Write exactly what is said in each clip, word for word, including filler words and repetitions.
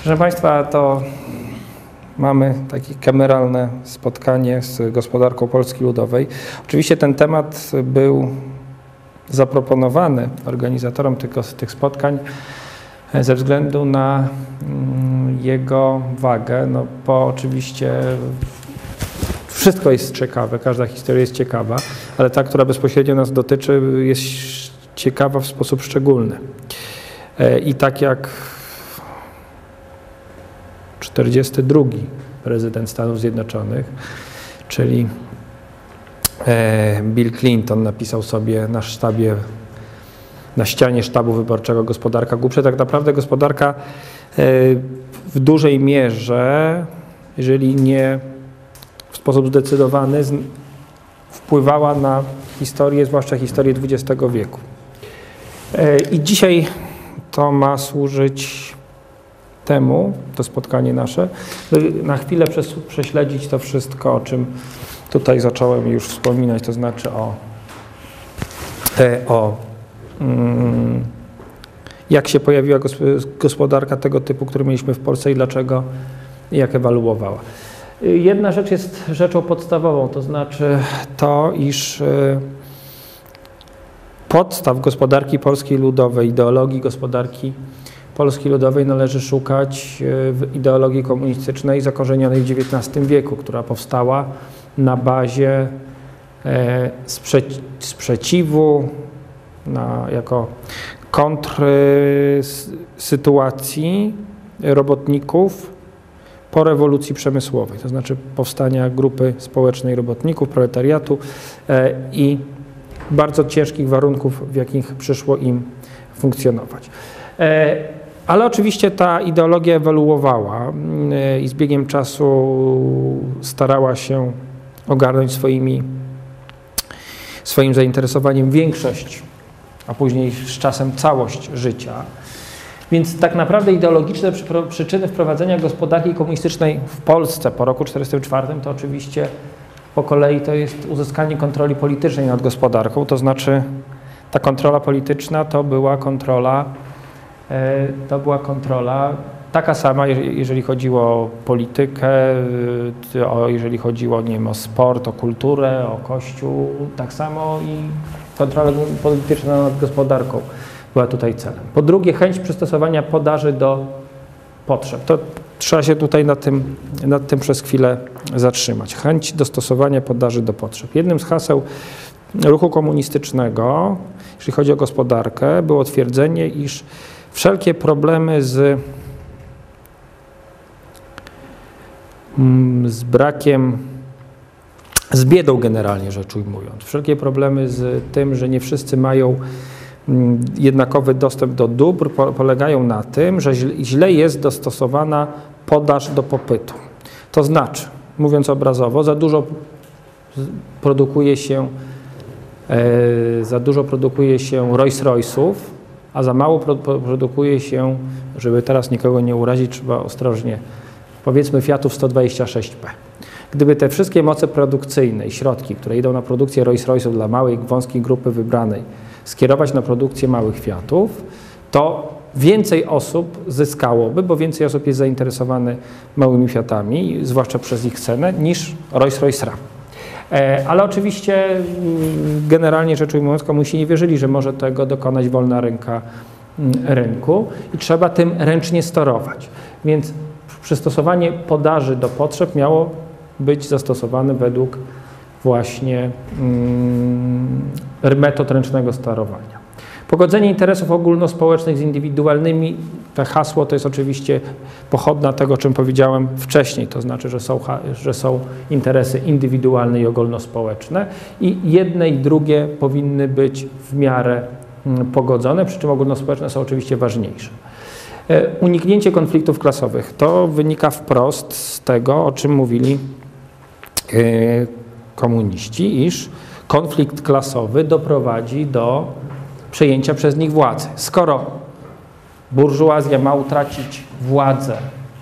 Proszę Państwa, to mamy takie kameralne spotkanie z gospodarką Polski Ludowej. Oczywiście ten temat był zaproponowany organizatorom tych, tych spotkań ze względu na jego wagę, no bo oczywiście wszystko jest ciekawe, każda historia jest ciekawa, ale ta, która bezpośrednio nas dotyczy, jest ciekawa w sposób szczególny. I tak jak czterdziesty drugi prezydent Stanów Zjednoczonych, czyli Bill Clinton, napisał sobie na sztabie, na ścianie sztabu wyborczego gospodarka głupsza. Tak naprawdę gospodarka w dużej mierze, jeżeli nie w sposób zdecydowany, wpływała na historię, zwłaszcza historię dwudziestego wieku. I dzisiaj to ma służyć temu, to spotkanie nasze, na chwilę prześledzić to wszystko, o czym tutaj zacząłem już wspominać, to znaczy o, o mm, jak się pojawiła gospodarka tego typu, który mieliśmy w Polsce i dlaczego i jak ewoluowała. Jedna rzecz jest rzeczą podstawową, to znaczy to, iż podstaw gospodarki polskiej ludowej, ideologii gospodarki Polski Ludowej należy szukać w ideologii komunistycznej zakorzenionej w dziewiętnastym wieku, która powstała na bazie e, sprzeci sprzeciwu na, jako kontrsytuacji robotników po rewolucji przemysłowej, to znaczy powstania grupy społecznej robotników, proletariatu e, i bardzo ciężkich warunków, w jakich przyszło im funkcjonować. E, Ale oczywiście ta ideologia ewoluowała i z biegiem czasu starała się ogarnąć swoimi, swoim zainteresowaniem większość, a później z czasem całość życia. Więc tak naprawdę ideologiczne przyczyny wprowadzenia gospodarki komunistycznej w Polsce po roku tysiąc dziewięćset czterdziestym czwartym to oczywiście po kolei to jest uzyskanie kontroli politycznej nad gospodarką, to znaczy ta kontrola polityczna to była kontrola To była kontrola taka sama, jeżeli chodziło o politykę, o, jeżeli chodziło, nie wiem, o sport, o kulturę, o kościół, tak samo i kontrola polityczna nad gospodarką była tutaj celem. Po drugie, chęć przystosowania podaży do potrzeb. To trzeba się tutaj nad tym, nad tym przez chwilę zatrzymać. Chęć dostosowania podaży do potrzeb. Jednym z haseł ruchu komunistycznego, jeśli chodzi o gospodarkę, było twierdzenie, iż wszelkie problemy z, z brakiem, z biedą generalnie rzecz ujmując, wszelkie problemy z tym, że nie wszyscy mają jednakowy dostęp do dóbr, polegają na tym, że źle jest dostosowana podaż do popytu. To znaczy, mówiąc obrazowo, za dużo produkuje się, za dużo produkuje się Rolls-Royce'ów, a za mało produkuje się, żeby teraz nikogo nie urazić, trzeba ostrożnie, powiedzmy Fiatów sto dwadzieścia sześć P. Gdyby te wszystkie moce produkcyjne i środki, które idą na produkcję Rolls-Royce'ów dla małej, wąskiej grupy wybranej, skierować na produkcję małych Fiatów, to więcej osób zyskałoby, bo więcej osób jest zainteresowane małymi Fiatami, zwłaszcza przez ich cenę, niż Rolls-Royce Ram. Ale oczywiście generalnie rzecz ujmując, komuś nie wierzyli, że może tego dokonać wolna ręka rynku i trzeba tym ręcznie sterować. Więc przystosowanie podaży do potrzeb miało być zastosowane według właśnie mm, metod ręcznego sterowania. Pogodzenie interesów ogólnospołecznych z indywidualnymi, to hasło to jest oczywiście pochodna tego, o czym powiedziałem wcześniej, to znaczy, że są, że są interesy indywidualne i ogólnospołeczne i jedne i drugie powinny być w miarę pogodzone, przy czym ogólnospołeczne są oczywiście ważniejsze. Uniknięcie konfliktów klasowych to wynika wprost z tego, o czym mówili komuniści, iż konflikt klasowy doprowadzi do przejęcia przez nich władzy. Skoro burżuazja ma utracić władzę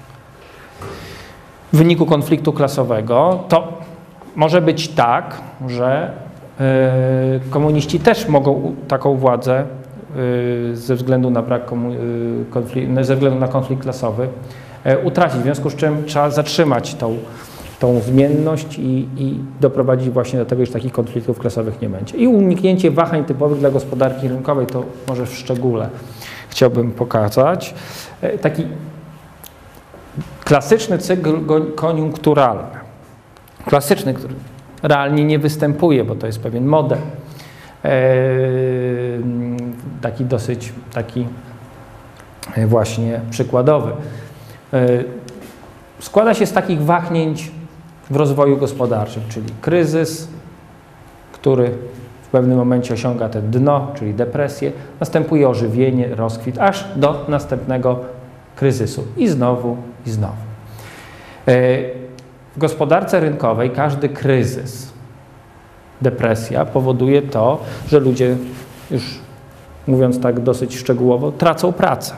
w wyniku konfliktu klasowego, to może być tak, że y, komuniści też mogą taką władzę y, ze względu na brak konflikt, ze względu na konflikt klasowy utracić, w związku z czym trzeba zatrzymać tą, tą zmienność i, i doprowadzić właśnie do tego, że takich konfliktów klasowych nie będzie. I uniknięcie wahań typowych dla gospodarki rynkowej, to może w szczególe chciałbym pokazać. Taki klasyczny cykl koniunkturalny, klasyczny, który realnie nie występuje, bo to jest pewien model, taki dosyć taki właśnie przykładowy. Składa się z takich wahnięć w rozwoju gospodarczym, czyli kryzys, który w pewnym momencie osiąga te dno, czyli depresję, następuje ożywienie, rozkwit, aż do następnego kryzysu. I znowu, i znowu. W gospodarce rynkowej każdy kryzys, depresja powoduje to, że ludzie, już mówiąc tak dosyć szczegółowo, tracą pracę.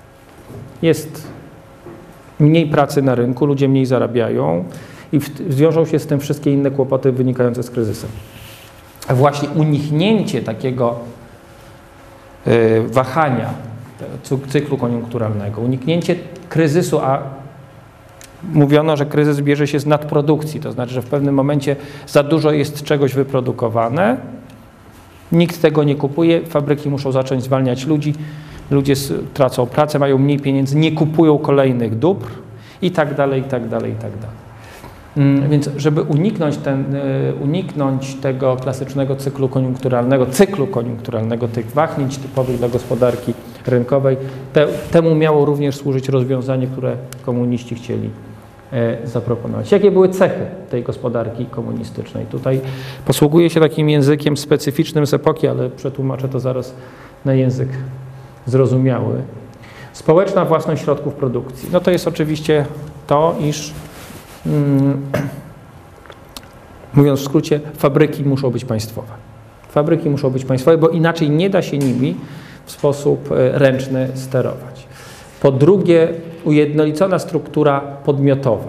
Jest mniej pracy na rynku, ludzie mniej zarabiają i wiążą się z tym wszystkie inne kłopoty wynikające z kryzysem. A właśnie uniknięcie takiego y, wahania cyklu koniunkturalnego, uniknięcie kryzysu, a mówiono, że kryzys bierze się z nadprodukcji, to znaczy, że w pewnym momencie za dużo jest czegoś wyprodukowane, nikt tego nie kupuje, fabryki muszą zacząć zwalniać ludzi, ludzie tracą pracę, mają mniej pieniędzy, nie kupują kolejnych dóbr i tak dalej, i tak dalej, i tak dalej. Więc żeby uniknąć, ten, uniknąć tego klasycznego cyklu koniunkturalnego, cyklu koniunkturalnego, tych wahnięć typowych dla gospodarki rynkowej, te, temu miało również służyć rozwiązanie, które komuniści chcieli e, zaproponować. Jakie były cechy tej gospodarki komunistycznej? Tutaj posługuję się takim językiem specyficznym z epoki, ale przetłumaczę to zaraz na język zrozumiały. Społeczna własność środków produkcji. No to jest oczywiście to, iż Hmm. mówiąc w skrócie, fabryki muszą być państwowe. Fabryki muszą być państwowe, bo inaczej nie da się nimi w sposób ręczny sterować. Po drugie, ujednolicona struktura podmiotowa.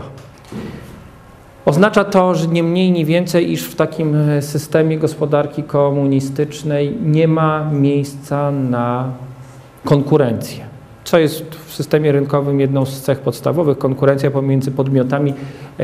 Oznacza to, że nie mniej, nie więcej, iż w takim systemie gospodarki komunistycznej nie ma miejsca na konkurencję. Co jest w systemie rynkowym jedną z cech podstawowych, konkurencja pomiędzy podmiotami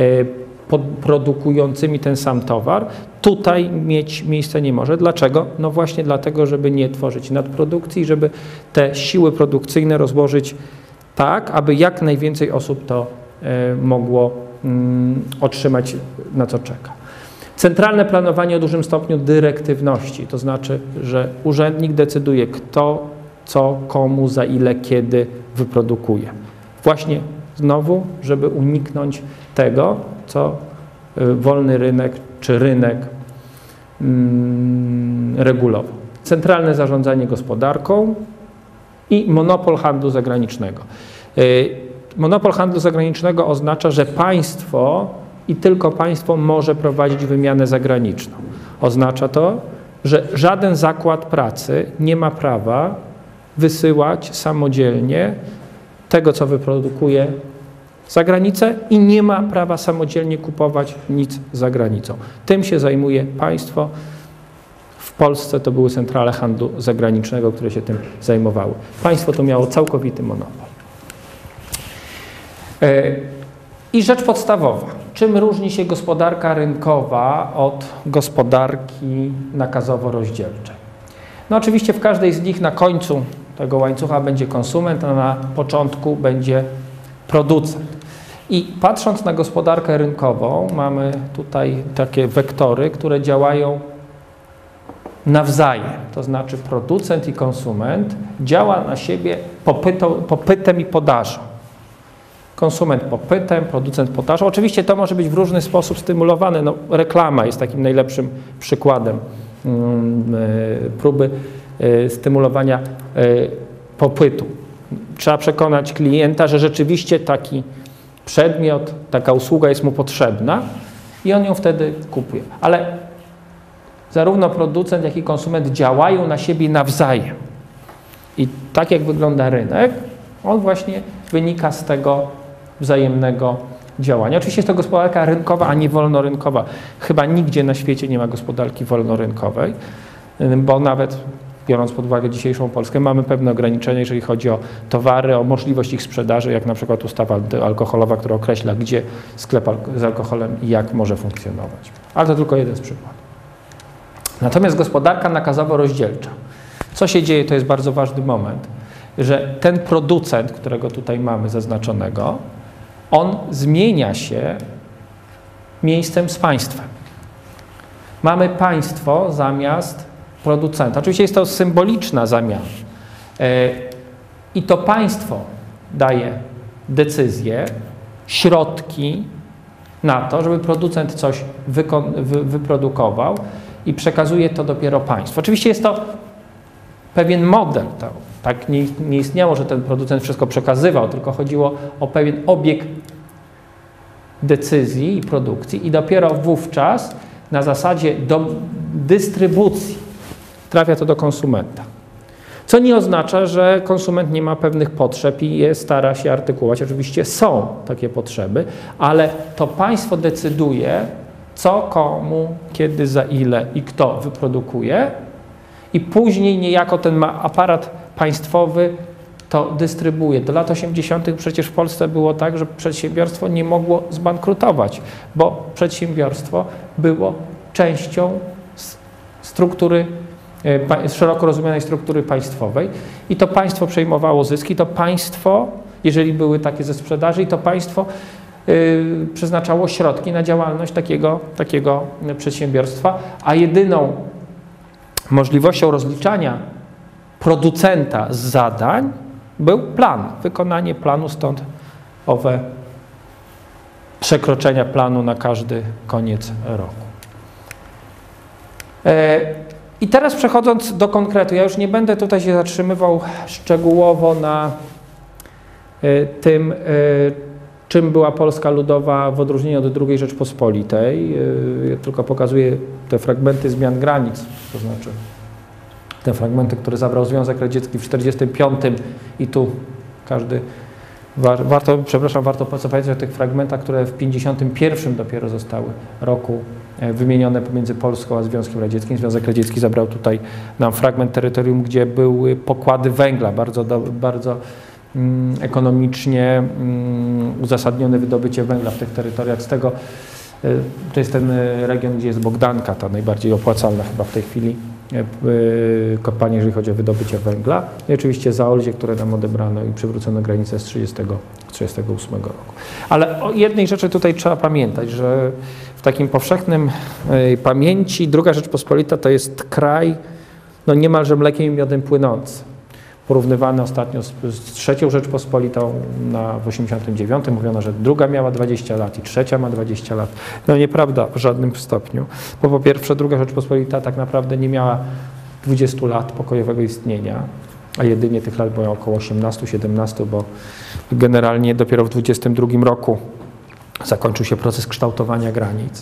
produkującymi ten sam towar, tutaj mieć miejsca nie może. Dlaczego? No właśnie dlatego, żeby nie tworzyć nadprodukcji, żeby te siły produkcyjne rozłożyć tak, aby jak najwięcej osób to mogło otrzymać, na co czeka. Centralne planowanie o dużym stopniu dyrektywności, to znaczy, że urzędnik decyduje, kto co, komu, za ile, kiedy wyprodukuje. Właśnie znowu, żeby uniknąć tego, co wolny rynek czy rynek mm, regulował. Centralne zarządzanie gospodarką i monopol handlu zagranicznego. Monopol handlu zagranicznego oznacza, że państwo i tylko państwo może prowadzić wymianę zagraniczną. Oznacza to, że żaden zakład pracy nie ma prawa wysyłać samodzielnie tego, co wyprodukuje za granicę i nie ma prawa samodzielnie kupować nic za granicą. Tym się zajmuje państwo. W Polsce to były centrale handlu zagranicznego, które się tym zajmowały. Państwo to miało całkowity monopol. I rzecz podstawowa. Czym różni się gospodarka rynkowa od gospodarki nakazowo-rozdzielczej? No oczywiście w każdej z nich na końcu tego łańcucha będzie konsument, a na początku będzie producent. I patrząc na gospodarkę rynkową, mamy tutaj takie wektory, które działają nawzajem. To znaczy producent i konsument działa na siebie popytą, popytem i podażą. Konsument popytem, producent podażą. Oczywiście to może być w różny sposób stymulowane. No, reklama jest takim najlepszym przykładem próby stymulowania popytu. Trzeba przekonać klienta, że rzeczywiście taki przedmiot, taka usługa jest mu potrzebna i on ją wtedy kupuje. Ale zarówno producent, jak i konsument działają na siebie nawzajem. I tak jak wygląda rynek, on właśnie wynika z tego wzajemnego działania. Oczywiście jest to gospodarka rynkowa, a nie wolnorynkowa. Chyba nigdzie na świecie nie ma gospodarki wolnorynkowej, bo nawet biorąc pod uwagę dzisiejszą Polskę, mamy pewne ograniczenia, jeżeli chodzi o towary, o możliwość ich sprzedaży, jak na przykład ustawa alkoholowa, która określa, gdzie sklep z alkoholem i jak może funkcjonować. Ale to tylko jeden z przykładów. Natomiast gospodarka nakazowo-rozdzielcza. Co się dzieje, to jest bardzo ważny moment, że ten producent, którego tutaj mamy zaznaczonego, on zmienia się miejscem z państwem. Mamy państwo zamiast producenta. Oczywiście jest to symboliczna zamiana. I to państwo daje decyzje, środki na to, żeby producent coś wy wyprodukował i przekazuje to dopiero państwu. Oczywiście jest to pewien model. To, tak nie, nie istniało, że ten producent wszystko przekazywał, tylko chodziło o pewien obieg decyzji i produkcji i dopiero wówczas na zasadzie do dystrybucji trafia to do konsumenta. Co nie oznacza, że konsument nie ma pewnych potrzeb i je stara się artykułować. Oczywiście są takie potrzeby, ale to państwo decyduje, co, komu, kiedy, za ile i kto wyprodukuje i później niejako ten ma aparat państwowy to dystrybuuje. Do lat osiemdziesiątych przecież w Polsce było tak, że przedsiębiorstwo nie mogło zbankrutować, bo przedsiębiorstwo było częścią struktury, szeroko rozumianej struktury państwowej i to państwo przejmowało zyski, to państwo, jeżeli były takie ze sprzedaży, i to państwo yy, przeznaczało środki na działalność takiego, takiego przedsiębiorstwa, a jedyną możliwością rozliczania producenta z zadań był plan, wykonanie planu, stąd owe przekroczenia planu na każdy koniec roku. E, I teraz przechodząc do konkretu, ja już nie będę tutaj się zatrzymywał szczegółowo na e, tym, e, czym była Polska Ludowa w odróżnieniu od drugiej Rzeczpospolitej. E, ja tylko pokazuję te fragmenty zmian granic, to znaczy te fragmenty, które zabrał Związek Radziecki w tysiąc dziewięćset czterdziestym piątym i tu każdy, war, warto, przepraszam, warto pamiętać o tych fragmentach, które w tysiąc dziewięćset pięćdziesiątym pierwszym dopiero zostały roku wymienione pomiędzy Polską a Związkiem Radzieckim. Związek Radziecki zabrał tutaj nam fragment terytorium, gdzie były pokłady węgla, bardzo, do, bardzo mm, ekonomicznie mm, uzasadnione wydobycie węgla w tych terytoriach. Z tego y, to jest ten region, gdzie jest Bogdanka, ta najbardziej opłacalna chyba w tej chwili kopalnie, jeżeli chodzi o wydobycie węgla. I oczywiście Zaolzie, które nam odebrano i przywrócono granicę z tysiąc dziewięćset trzydziestego ósmego roku. Ale o jednej rzeczy tutaj trzeba pamiętać, że w takim powszechnym pamięci druga Rzeczpospolita to jest kraj no niemalże mlekiem i miodem płynący. Porównywany ostatnio z, z trzecią Rzeczpospolitą na w osiemdziesiątym dziewiątym mówiono, że druga miała dwadzieścia lat i trzecia ma dwadzieścia lat. No nieprawda w żadnym stopniu, bo po pierwsze druga Rzeczpospolita tak naprawdę nie miała dwudziestu lat pokojowego istnienia, a jedynie tych lat było około osiemnastu siedemnastu, bo generalnie dopiero w dwudziestym drugim roku zakończył się proces kształtowania granic.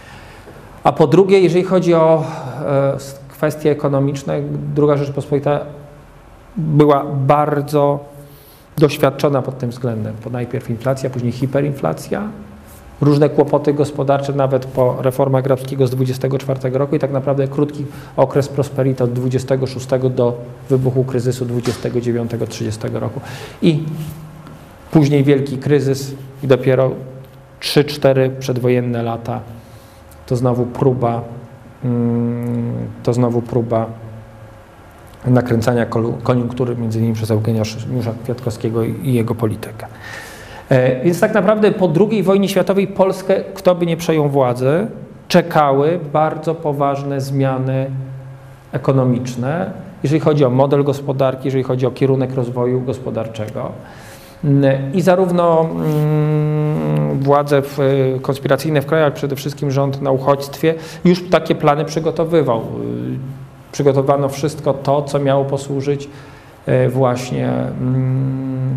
A po drugie, jeżeli chodzi o e, kwestie ekonomiczne, druga Rzeczpospolita była bardzo doświadczona pod tym względem. Bo najpierw inflacja, później hiperinflacja, różne kłopoty gospodarcze nawet po reformach Grabskiego z dwudziestego czwartego roku i tak naprawdę krótki okres prosperity od dwudziestego szóstego do wybuchu kryzysu dwudziestego dziewiątego trzydziestego roku. I później wielki kryzys i dopiero trzy cztery przedwojenne lata to znowu próba, to znowu próba nakręcania koniunktury, między innymi przez Eugeniusza Kwiatkowskiego i jego politykę. E, więc tak naprawdę po drugiej wojnie światowej Polskę, kto by nie przejął władzy, czekały bardzo poważne zmiany ekonomiczne, jeżeli chodzi o model gospodarki, jeżeli chodzi o kierunek rozwoju gospodarczego. I zarówno mm, władze w, konspiracyjne w kraju, ale przede wszystkim rząd na uchodźstwie już takie plany przygotowywał. Przygotowano wszystko to, co miało posłużyć właśnie mm,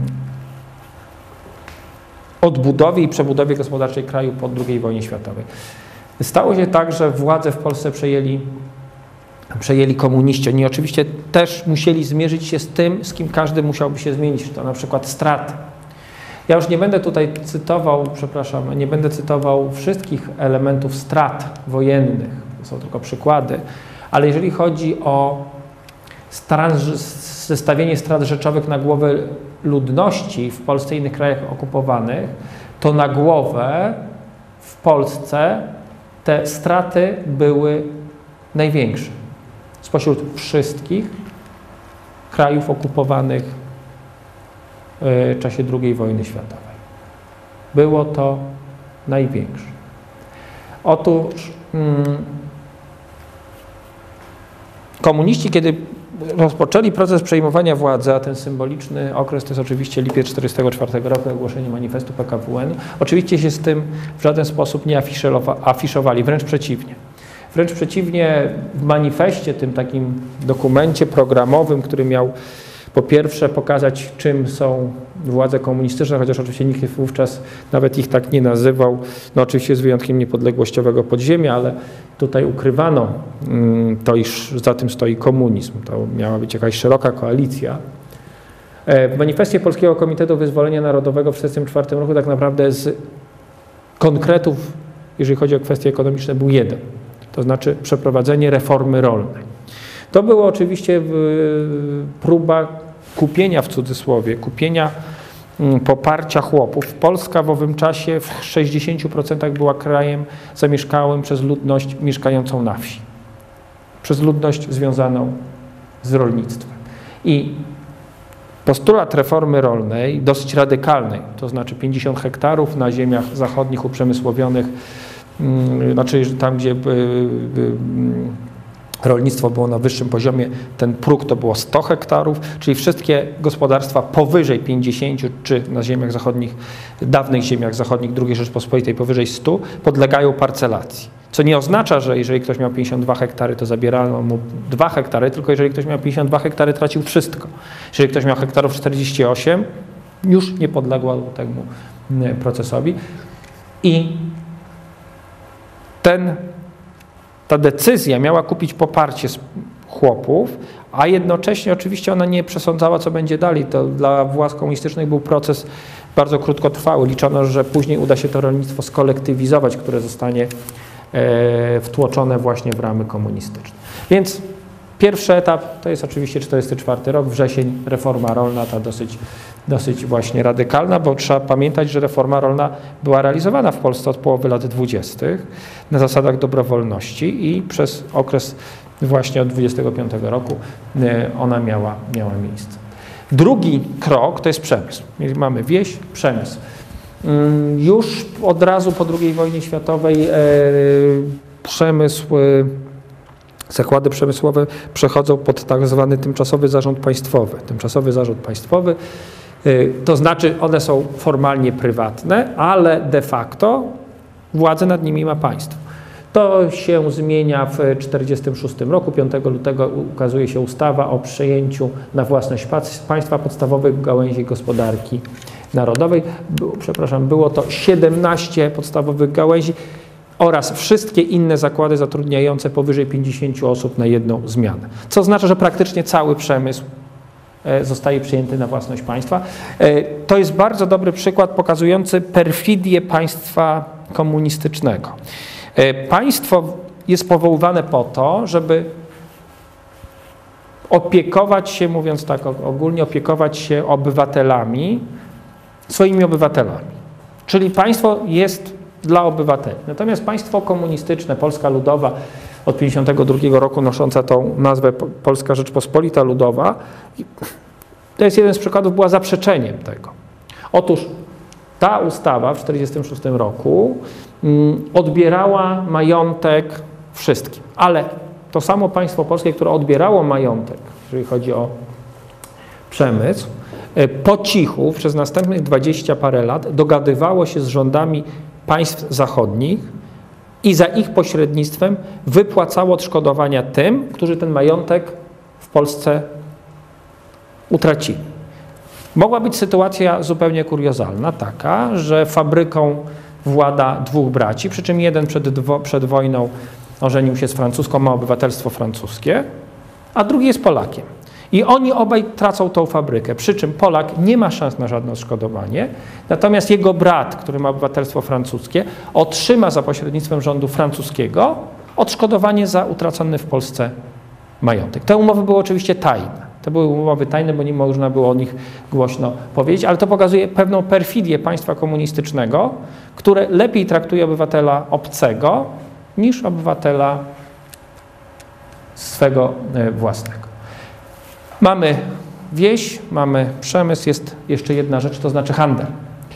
odbudowie i przebudowie gospodarczej kraju po drugiej wojnie światowej. Stało się tak, że władzę w Polsce przejęli, przejęli komuniści. Oni oczywiście też musieli zmierzyć się z tym, z kim każdy musiałby się zmienić, to na przykład straty. Ja już nie będę tutaj cytował, przepraszam, nie będę cytował wszystkich elementów strat wojennych, to są tylko przykłady, ale jeżeli chodzi o zestawienie strat rzeczowych na głowę ludności w Polsce i innych krajach okupowanych, to na głowę w Polsce te straty były największe spośród wszystkich krajów okupowanych w czasie drugiej wojny światowej. Było to największe. Otóż hmm, komuniści, kiedy rozpoczęli proces przejmowania władzy, a ten symboliczny okres to jest oczywiście lipiec tysiąc dziewięćset czterdziestego czwartego roku, ogłoszenie manifestu P K W N, oczywiście się z tym w żaden sposób nie afiszowali, wręcz przeciwnie. Wręcz przeciwnie, w manifestie, tym takim dokumencie programowym, który miał po pierwsze pokazać, czym są władze komunistyczne, chociaż oczywiście nikt wówczas nawet ich tak nie nazywał, no oczywiście z wyjątkiem niepodległościowego podziemia, ale tutaj ukrywano to, iż za tym stoi komunizm. To miała być jakaś szeroka koalicja. W manifestie Polskiego Komitetu Wyzwolenia Narodowego w tysiąc dziewięćset czterdziestym czwartym roku tak naprawdę z konkretów, jeżeli chodzi o kwestie ekonomiczne, był jeden. To znaczy przeprowadzenie reformy rolnej. To było oczywiście próba kupienia, w cudzysłowie, kupienia poparcia chłopów. Polska w owym czasie w sześćdziesięciu procentach była krajem zamieszkałym przez ludność mieszkającą na wsi. Przez ludność związaną z rolnictwem. I postulat reformy rolnej, dosyć radykalnej, to znaczy pięćdziesiąt hektarów na ziemiach zachodnich uprzemysłowionych, znaczy tam, gdzie rolnictwo było na wyższym poziomie, ten próg to było sto hektarów, czyli wszystkie gospodarstwa powyżej pięćdziesięciu, czy na ziemiach zachodnich, dawnych ziemiach zachodnich drugiej Rzeczpospolitej powyżej stu, podlegają parcelacji. Co nie oznacza, że jeżeli ktoś miał pięćdziesiąt dwa hektary, to zabierano mu dwa hektary, tylko jeżeli ktoś miał pięćdziesiąt dwa hektary, tracił wszystko. Jeżeli ktoś miał hektarów czterdzieści osiem, już nie podległo temu procesowi. I ten Ta decyzja miała kupić poparcie chłopów, a jednocześnie oczywiście ona nie przesądzała, co będzie dalej. To dla władz komunistycznych był proces bardzo krótkotrwały. Liczono, że później uda się to rolnictwo skolektywizować, które zostanie e, wtłoczone właśnie w ramy komunistyczne. Więc pierwszy etap to jest oczywiście czterdziesty czwarty rok, wrzesień, reforma rolna, ta dosyć, dosyć właśnie radykalna, bo trzeba pamiętać, że reforma rolna była realizowana w Polsce od połowy lat dwudziestych na zasadach dobrowolności i przez okres właśnie od dwudziestego piątego roku ona miała, miała miejsce. Drugi krok to jest przemysł. Mamy wieś, przemysł. Już od razu po drugiej wojnie światowej przemysł, zakłady przemysłowe przechodzą pod tak zwany tymczasowy zarząd państwowy. Tymczasowy zarząd państwowy, to znaczy one są formalnie prywatne, ale de facto władzę nad nimi ma państwo. To się zmienia w tysiąc dziewięćset czterdziestym szóstym roku. piątego lutego ukazuje się ustawa o przejęciu na własność państwa podstawowych gałęzi gospodarki narodowej. Było, przepraszam, było to siedemnaście podstawowych gałęzi oraz wszystkie inne zakłady zatrudniające powyżej pięćdziesięciu osób na jedną zmianę. Co oznacza, że praktycznie cały przemysł zostaje przyjęty na własność państwa. To jest bardzo dobry przykład pokazujący perfidię państwa komunistycznego. Państwo jest powoływane po to, żeby opiekować się, mówiąc tak ogólnie, opiekować się obywatelami, swoimi obywatelami. Czyli państwo jest dla obywateli. Natomiast państwo komunistyczne, Polska Ludowa, od tysiąc dziewięćset pięćdziesiątego drugiego roku nosząca tą nazwę Polska Rzeczpospolita Ludowa, to jest jeden z przykładów, była zaprzeczeniem tego. Otóż ta ustawa w tysiąc dziewięćset czterdziestym szóstym roku odbierała majątek wszystkim, ale to samo państwo polskie, które odbierało majątek, jeżeli chodzi o przemysł, po cichu przez następnych dwadzieścia parę lat dogadywało się z rządami państw zachodnich i za ich pośrednictwem wypłacało odszkodowania tym, którzy ten majątek w Polsce utracili. Mogła być sytuacja zupełnie kuriozalna, taka, że fabryką włada dwóch braci, przy czym jeden przed, przed wojną ożenił się z francuską, ma obywatelstwo francuskie, a drugi jest Polakiem. I oni obaj tracą tą fabrykę, przy czym Polak nie ma szans na żadne odszkodowanie, natomiast jego brat, który ma obywatelstwo francuskie, otrzyma za pośrednictwem rządu francuskiego odszkodowanie za utracony w Polsce majątek. Te umowy były oczywiście tajne. To były umowy tajne, bo nie można było o nich głośno powiedzieć, ale to pokazuje pewną perfidię państwa komunistycznego, które lepiej traktuje obywatela obcego niż obywatela swego własnego. Mamy wieś, mamy przemysł, jest jeszcze jedna rzecz, to znaczy handel.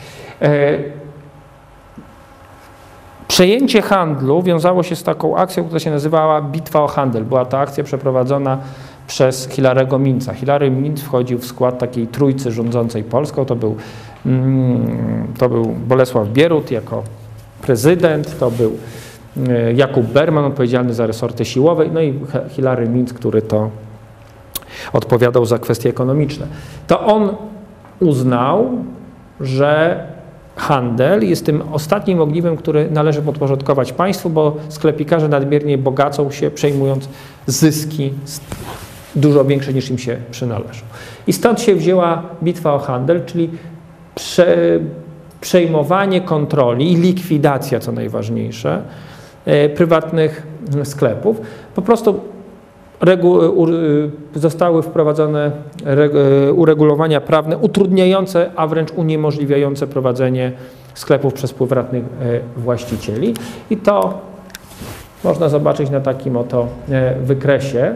Przejęcie handlu wiązało się z taką akcją, która się nazywała Bitwa o handel. Była to akcja przeprowadzona przez Hilarego Minca. Hilary Minc wchodził w skład takiej trójcy rządzącej Polską. To był, to był Bolesław Bierut jako prezydent, to był Jakub Berman odpowiedzialny za resorty siłowe, no i Hilary Minc, który to odpowiadał za kwestie ekonomiczne. To on uznał, że handel jest tym ostatnim ogniwem, który należy podporządkować państwu, bo sklepikarze nadmiernie bogacą się, przejmując zyski dużo większe niż im się przynależą. I stąd się wzięła bitwa o handel, czyli prze, przejmowanie kontroli i likwidacja, co najważniejsze, e, prywatnych sklepów. Po prostu regu, u, zostały wprowadzone reg, uregulowania prawne utrudniające, a wręcz uniemożliwiające prowadzenie sklepów przez prywatnych e, właścicieli. I to można zobaczyć na takim oto e, wykresie.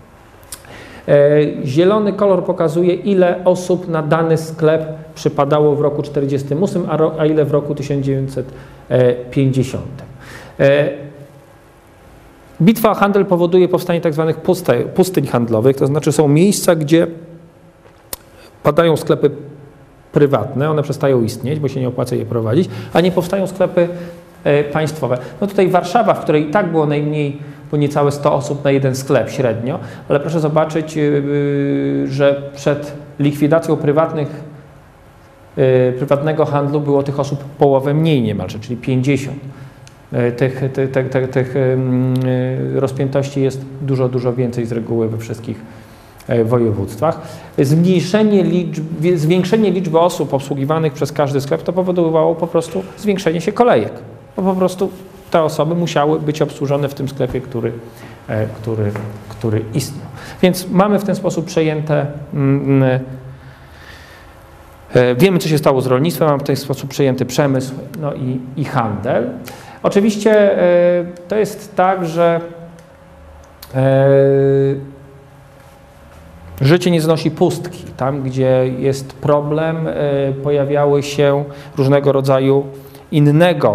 Zielony kolor pokazuje, ile osób na dany sklep przypadało w roku czterdziestym ósmym, a ile w roku tysiąc dziewięćset pięćdziesiątym. Bitwa o handel powoduje powstanie tak zwanych pustyń handlowych, to znaczy są miejsca, gdzie padają sklepy prywatne, one przestają istnieć, bo się nie opłaca je prowadzić, a nie powstają sklepy państwowe. No tutaj Warszawa, w której i tak było najmniej, bo niecałe sto osób na jeden sklep średnio, ale proszę zobaczyć, że przed likwidacją prywatnych, prywatnego handlu było tych osób połowę mniej niemalże, czyli pięćdziesiąt. Tych, tych, tych, tych, tych rozpiętości jest dużo, dużo więcej z reguły we wszystkich województwach. Zmniejszenie liczby, zwiększenie liczby osób obsługiwanych przez każdy sklep to powodowało po prostu zwiększenie się kolejek. Bo po prostu te osoby musiały być obsłużone w tym sklepie, który, który, który istniał. Więc mamy w ten sposób przejęte, mm, wiemy, co się stało z rolnictwem, mamy w ten sposób przejęty przemysł, no i, i handel. Oczywiście to jest tak, że życie nie znosi pustki. Tam, gdzie jest problem, pojawiały się różnego rodzaju innego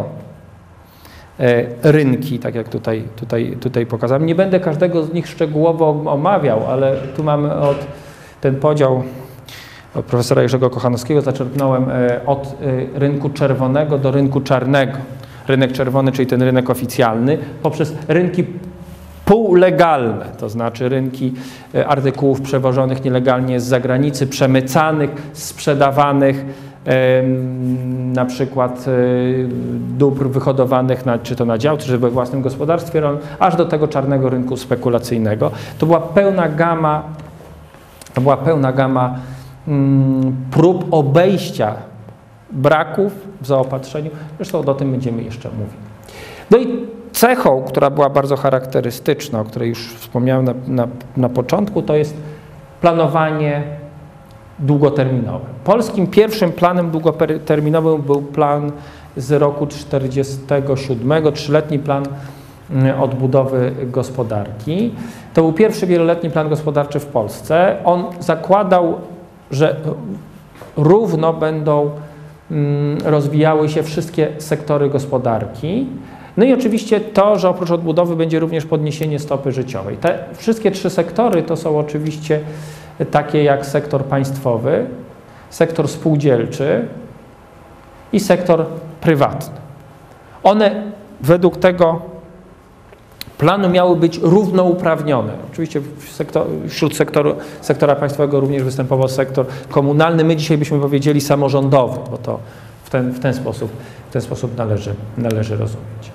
rynki, tak jak tutaj, tutaj, tutaj pokazałem. Nie będę każdego z nich szczegółowo omawiał, ale tu mamy od ten podział od profesora Jerzego Kochanowskiego, zaczerpnąłem od rynku czerwonego do rynku czarnego. Rynek czerwony, czyli ten rynek oficjalny, poprzez rynki półlegalne, to znaczy rynki artykułów przewożonych nielegalnie z zagranicy, przemycanych, sprzedawanych, na przykład dóbr wyhodowanych na, czy to na działce, czy we własnym gospodarstwie rolnym, aż do tego czarnego rynku spekulacyjnego. To była pełna gama, to była pełna gama mm, prób obejścia braków w zaopatrzeniu. Zresztą o tym będziemy jeszcze mówić. No i cechą, która była bardzo charakterystyczna, o której już wspomniałem na, na, na początku, to jest planowanie długoterminowe. Polskim pierwszym planem długoterminowym był plan z roku czterdziestego siódmego, trzyletni plan odbudowy gospodarki. To był pierwszy wieloletni plan gospodarczy w Polsce. On zakładał, że równo będą rozwijały się wszystkie sektory gospodarki. No i oczywiście to, że oprócz odbudowy będzie również podniesienie stopy życiowej. Te wszystkie trzy sektory to są oczywiście takie jak sektor państwowy, sektor spółdzielczy i sektor prywatny. One według tego planu miały być równouprawnione. Oczywiście w sektor, wśród sektoru, sektora państwowego również występował sektor komunalny. My dzisiaj byśmy powiedzieli samorządowy, bo to w ten, w ten sposób, w ten sposób należy, należy rozumieć.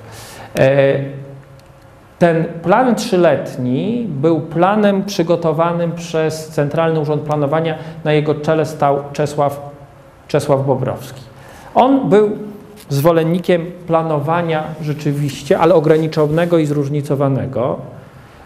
Ten plan trzyletni był planem przygotowanym przez Centralny Urząd Planowania. Na jego czele stał Czesław, Czesław Bobrowski. On był zwolennikiem planowania rzeczywiście, ale ograniczonego i zróżnicowanego.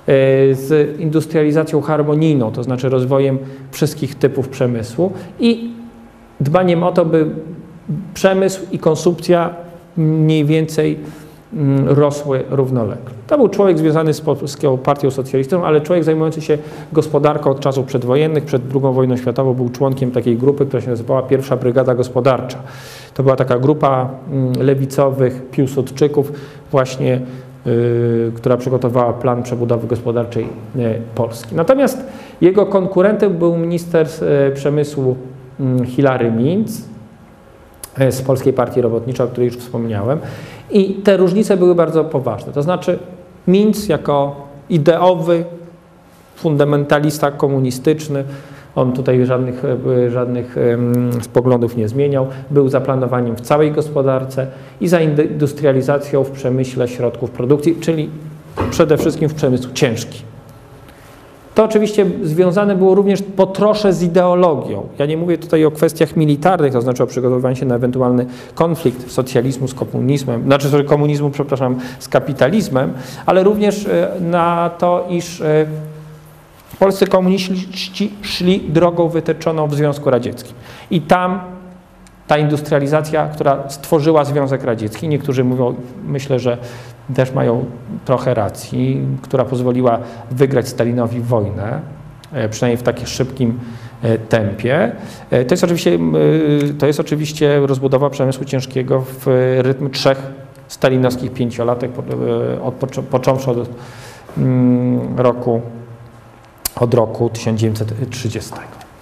z industrializacją harmonijną, to znaczy rozwojem wszystkich typów przemysłu i dbaniem o to, by przemysł i konsumpcja mniej więcej rosły równolegle. To był człowiek związany z Polską Partią Socjalistyczną, ale człowiek zajmujący się gospodarką od czasów przedwojennych. Przed drugą wojną światową był członkiem takiej grupy, która się nazywała Pierwsza Brygada Gospodarcza. To była taka grupa lewicowych piłsudczyków właśnie, yy, która przygotowała plan przebudowy gospodarczej yy, Polski. Natomiast jego konkurentem był minister yy, przemysłu yy, Hilary Minc z Polskiej Partii Robotniczej, o której już wspomniałem. I te różnice były bardzo poważne. To znaczy Minc jako ideowy, fundamentalista komunistyczny, on tutaj żadnych, żadnych um, poglądów nie zmieniał, był za planowaniem w całej gospodarce i za industrializacją w przemyśle środków produkcji, czyli przede wszystkim w przemysł ciężki. To oczywiście związane było również po trosze z ideologią. Ja nie mówię tutaj o kwestiach militarnych, to znaczy o przygotowywaniu się na ewentualny konflikt socjalizmu z komunizmem, znaczy sorry, komunizmu, przepraszam, z kapitalizmem, ale również na to, iż polscy komuniści szli drogą wytyczoną w Związku Radzieckim. I tam ta industrializacja, która stworzyła Związek Radziecki, niektórzy mówią, myślę, że też mają trochę racji, która pozwoliła wygrać Stalinowi wojnę, przynajmniej w takim szybkim tempie. To jest oczywiście, to jest oczywiście rozbudowa przemysłu ciężkiego w rytm trzech stalinowskich pięciolatek, od, począwszy od roku, od roku tysiąc dziewięćset trzydziestego.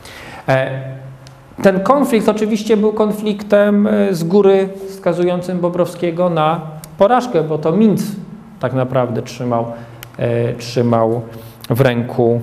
Ten konflikt oczywiście był konfliktem z góry wskazującym Bobrowskiego na porażkę, bo to Minc tak naprawdę trzymał, e, trzymał w ręku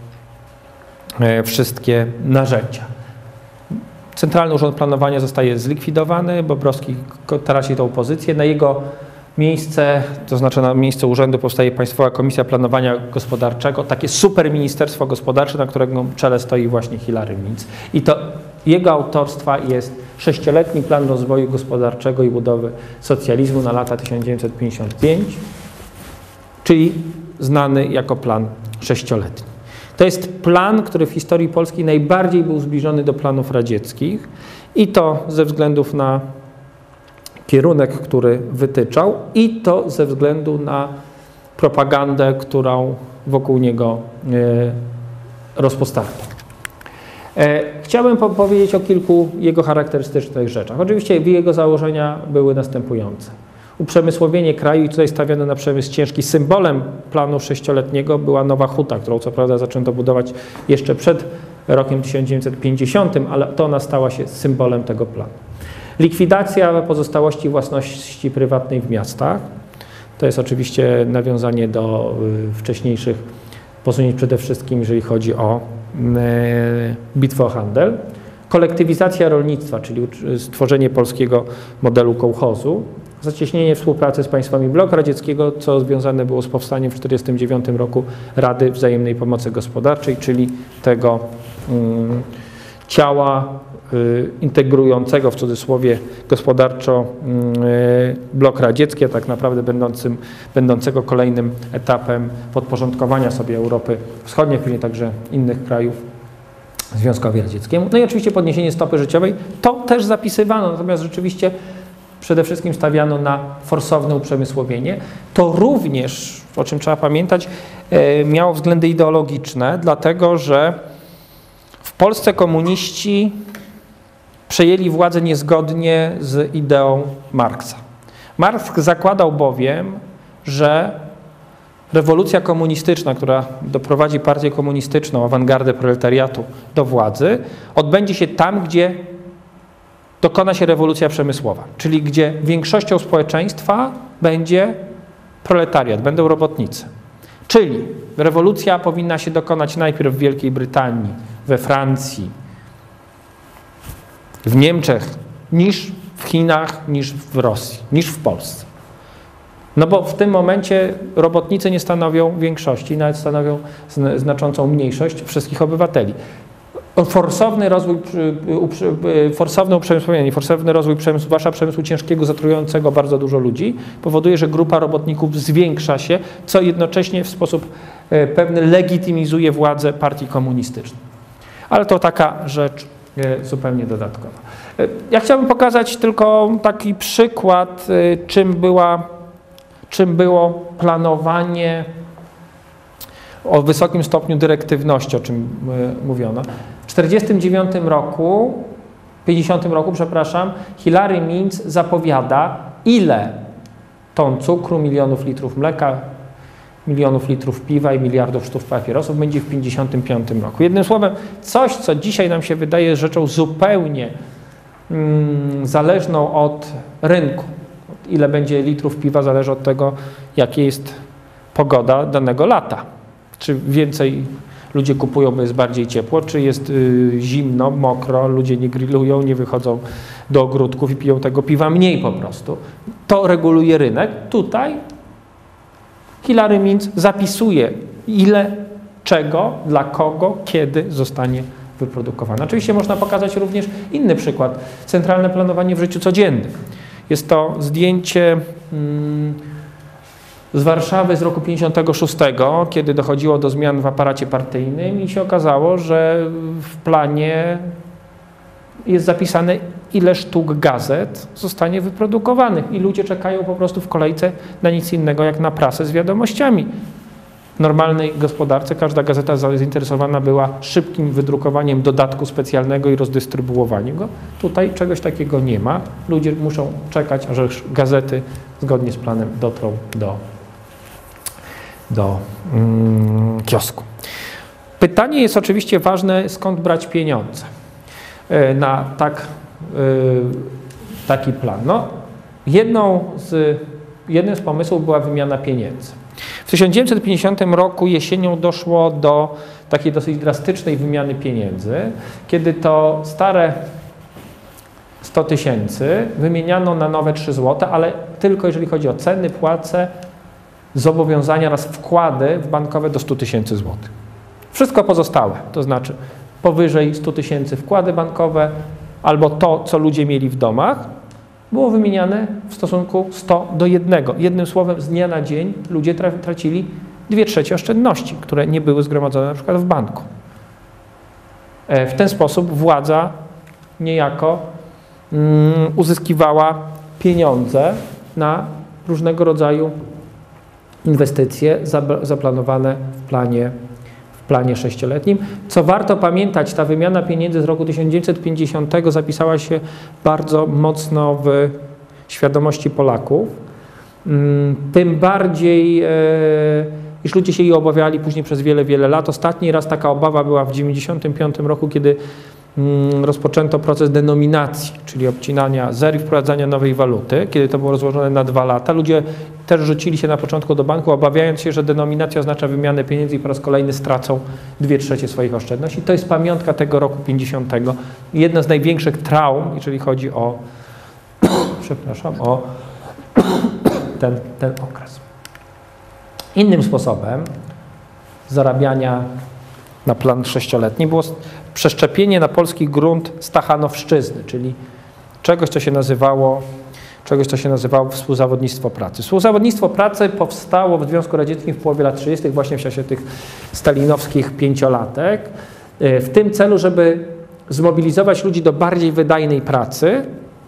e, wszystkie narzędzia. Centralny Urząd Planowania zostaje zlikwidowany, Bobrowski traci tą pozycję. Na jego miejsce, to znaczy na miejsce urzędu powstaje Państwowa Komisja Planowania Gospodarczego, takie super ministerstwo gospodarcze, na którego czele stoi właśnie Hilary Minc. I to jego autorstwa jest sześcioletni plan rozwoju gospodarczego i budowy socjalizmu na lata tysiąc dziewięćset pięćdziesiąt pięć, czyli znany jako plan sześcioletni. To jest plan, który w historii Polski najbardziej był zbliżony do planów radzieckich i to ze względów na kierunek, który wytyczał i to ze względu na propagandę, którą wokół niego e, rozpostarto. E, chciałbym powiedzieć o kilku jego charakterystycznych rzeczach. Oczywiście jego założenia były następujące. Uprzemysłowienie kraju, i tutaj stawiano na przemysł ciężki. Symbolem planu sześcioletniego była Nowa Huta, którą co prawda zaczęto budować jeszcze przed rokiem tysiąc dziewięćset pięćdziesiątym, ale to ona stała się symbolem tego planu. Likwidacja pozostałości własności prywatnej w miastach. To jest oczywiście nawiązanie do wcześniejszych posunięć, przede wszystkim jeżeli chodzi o bitwę o handel. Kolektywizacja rolnictwa, czyli stworzenie polskiego modelu kołchozu. Zacieśnienie współpracy z państwami bloku radzieckiego, co związane było z powstaniem w tysiąc dziewięćset czterdziestym dziewiątym roku Rady Wzajemnej Pomocy Gospodarczej, czyli tego um, ciała y, integrującego w cudzysłowie gospodarczo y, blok radziecki, a tak naprawdę będącym, będącego kolejnym etapem podporządkowania sobie Europy Wschodniej, później także innych krajów Związkowi Radzieckiemu. No i oczywiście podniesienie stopy życiowej, to też zapisywano, natomiast rzeczywiście przede wszystkim stawiano na forsowne uprzemysłowienie. To również, o czym trzeba pamiętać, miało względy ideologiczne, dlatego że w Polsce komuniści przejęli władzę niezgodnie z ideą Marksa. Marks zakładał bowiem, że rewolucja komunistyczna, która doprowadzi partię komunistyczną, awangardę proletariatu do władzy, odbędzie się tam, gdzie dokona się rewolucja przemysłowa, czyli gdzie większością społeczeństwa będzie proletariat, będą robotnicy. Czyli rewolucja powinna się dokonać najpierw w Wielkiej Brytanii, we Francji, w Niemczech, niż w Chinach, niż w Rosji, niż w Polsce. No bo w tym momencie robotnicy nie stanowią większości, nawet stanowią znaczącą mniejszość wszystkich obywateli. Forsowny rozwój, forsowne uprzemysłowienie, forsowny rozwój przemysłu, zwłaszcza przemysłu ciężkiego, zatrudniającego bardzo dużo ludzi, powoduje, że grupa robotników zwiększa się, co jednocześnie w sposób pewny legitymizuje władzę partii komunistycznej. Ale to taka rzecz zupełnie dodatkowa. Ja chciałbym pokazać tylko taki przykład, czym, była, czym było planowanie o wysokim stopniu dyrektywności, o czym mówiono. W czterdziestym dziewiątym roku, pięćdziesiątym roku, przepraszam, Hilary Minc zapowiada, ile ton cukru, milionów litrów mleka, milionów litrów piwa i miliardów sztuk papierosów będzie w pięćdziesiątym piątym roku. Jednym słowem, coś, co dzisiaj nam się wydaje rzeczą zupełnie mm, zależną od rynku. Ile będzie litrów piwa zależy od tego, jaka jest pogoda danego lata. Czy więcej ludzie kupują, bo jest bardziej ciepło, czy jest y, zimno, mokro, ludzie nie grillują, nie wychodzą do ogródków i piją tego piwa mniej po prostu. To reguluje rynek. Tutaj Hilary Minc zapisuje, ile, czego, dla kogo, kiedy zostanie wyprodukowane. Oczywiście można pokazać również inny przykład. Centralne planowanie w życiu codziennym. Jest to zdjęcie mm, z Warszawy z roku pięćdziesiątego szóstego, kiedy dochodziło do zmian w aparacie partyjnym i się okazało, że w planie jest zapisane, ile sztuk gazet zostanie wyprodukowanych i ludzie czekają po prostu w kolejce na nic innego jak na prasę z wiadomościami. W normalnej gospodarce każda gazeta zainteresowana była szybkim wydrukowaniem dodatku specjalnego i rozdystrybuowaniem go. Tutaj czegoś takiego nie ma. Ludzie muszą czekać, aż gazety zgodnie z planem dotrą do, do mm, kiosku. Pytanie jest oczywiście ważne, skąd brać pieniądze na tak, taki plan. No, jedną z, jednym z pomysłów była wymiana pieniędzy. W tysiąc dziewięćset pięćdziesiątym roku jesienią doszło do takiej dosyć drastycznej wymiany pieniędzy, kiedy to stare sto tysięcy wymieniano na nowe trzy złote, ale tylko jeżeli chodzi o ceny, płace, zobowiązania oraz wkłady bankowe do stu tysięcy złotych. Wszystko pozostałe, to znaczy powyżej stu tysięcy wkłady bankowe albo to, co ludzie mieli w domach, było wymieniane w stosunku sto do jednego. Jednym słowem, z dnia na dzień ludzie tracili dwie trzecie oszczędności, które nie były zgromadzone na przykład w banku. W ten sposób władza niejako mm, uzyskiwała pieniądze na różnego rodzaju inwestycje zaplanowane w planie w planie sześcioletnim. Co warto pamiętać, ta wymiana pieniędzy z roku tysiąc dziewięćset pięćdziesiątego zapisała się bardzo mocno w świadomości Polaków. Tym bardziej, iż ludzie się jej obawiali później przez wiele, wiele lat. Ostatni raz taka obawa była w dziewięćdziesiątym piątym roku, kiedy rozpoczęto proces denominacji, czyli obcinania zer i wprowadzania nowej waluty, kiedy to było rozłożone na dwa lata. Ludzie też rzucili się na początku do banku, obawiając się, że denominacja oznacza wymianę pieniędzy i po raz kolejny stracą dwie trzecie swoich oszczędności. To jest pamiątka tego roku pięćdziesiątego. Jedna z największych traum, jeżeli chodzi o, przepraszam, o ten, ten okres. Innym sposobem zarabiania na plan sześcioletni było przeszczepienie na polski grunt stachanowszczyzny, czyli czegoś, co się nazywało, czegoś, co się nazywało współzawodnictwo pracy. Współzawodnictwo pracy powstało w Związku Radzieckim w połowie lat trzydziestych, właśnie w czasie tych stalinowskich pięciolatek, w tym celu, żeby zmobilizować ludzi do bardziej wydajnej pracy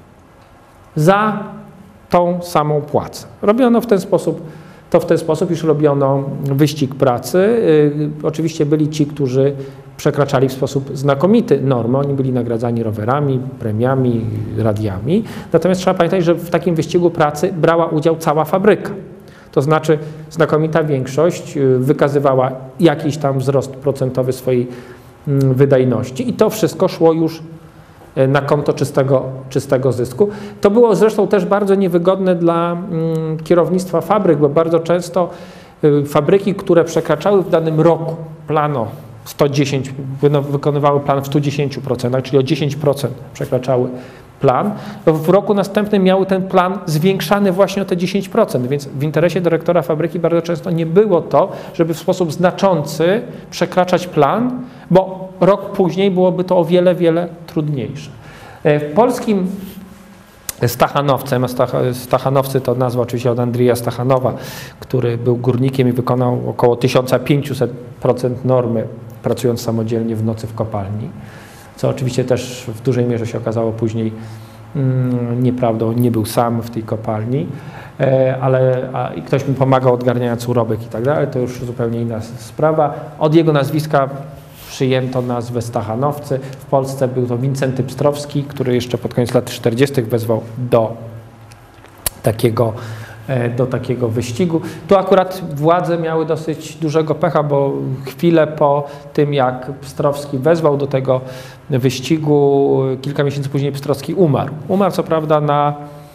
za tą samą płacę. Robiono w ten sposób To w ten sposób, iż robiono wyścig pracy. Oczywiście byli ci, którzy przekraczali w sposób znakomity normy. Oni byli nagradzani rowerami, premiami, radiami. Natomiast trzeba pamiętać, że w takim wyścigu pracy brała udział cała fabryka. To znaczy znakomita większość wykazywała jakiś tam wzrost procentowy swojej wydajności i to wszystko szło już na konto czystego, czystego zysku. To było zresztą też bardzo niewygodne dla mm, kierownictwa fabryk, bo bardzo często y, fabryki, które przekraczały w danym roku plano sto dziesięć, wykonywały plan w stu dziesięciu procentach, czyli o dziesięć procent przekraczały plan, w roku następnym miały ten plan zwiększany właśnie o te dziesięć procent, więc w interesie dyrektora fabryki bardzo często nie było to, żeby w sposób znaczący przekraczać plan, bo rok później byłoby to o wiele, wiele trudniejsze. W polskim Stachanowcem, Stachanowcy to nazwa oczywiście od Andrija Stachanowa, który był górnikiem i wykonał około tysiąc pięćset procent normy, pracując samodzielnie w nocy w kopalni, co oczywiście też w dużej mierze się okazało później mm, nieprawdą, nie był sam w tej kopalni, e, ale a, i ktoś mu pomagał odgarniając urobek i tak dalej, to już zupełnie inna sprawa. Od jego nazwiska przyjęto nazwę Stachanowcy. W Polsce był to Wincenty Pstrowski, który jeszcze pod koniec lat czterdziestych wezwał do takiego, do takiego wyścigu. Tu akurat władze miały dosyć dużego pecha, bo chwilę po tym, jak Pstrowski wezwał do tego wyścigu, kilka miesięcy później Pstrowski umarł. Umarł co prawda na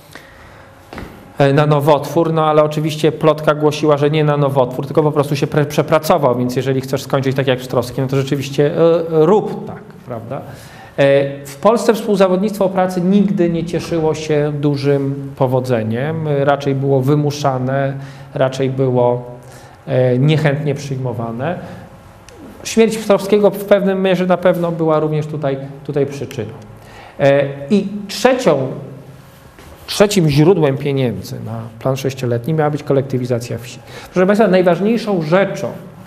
na nowotwór, no ale oczywiście plotka głosiła, że nie na nowotwór, tylko po prostu się pre, przepracował, więc jeżeli chcesz skończyć tak jak Pstrowski, no to rzeczywiście e, rób tak, prawda? E, w Polsce współzawodnictwo pracy nigdy nie cieszyło się dużym powodzeniem, raczej było wymuszane, raczej było e, niechętnie przyjmowane. Śmierć Pstrowskiego w pewnym mierze na pewno była również tutaj, tutaj przyczyną. E, I trzecią Trzecim źródłem pieniędzy na plan sześcioletni miała być kolektywizacja wsi. Proszę Państwa, najważniejszą rzeczą,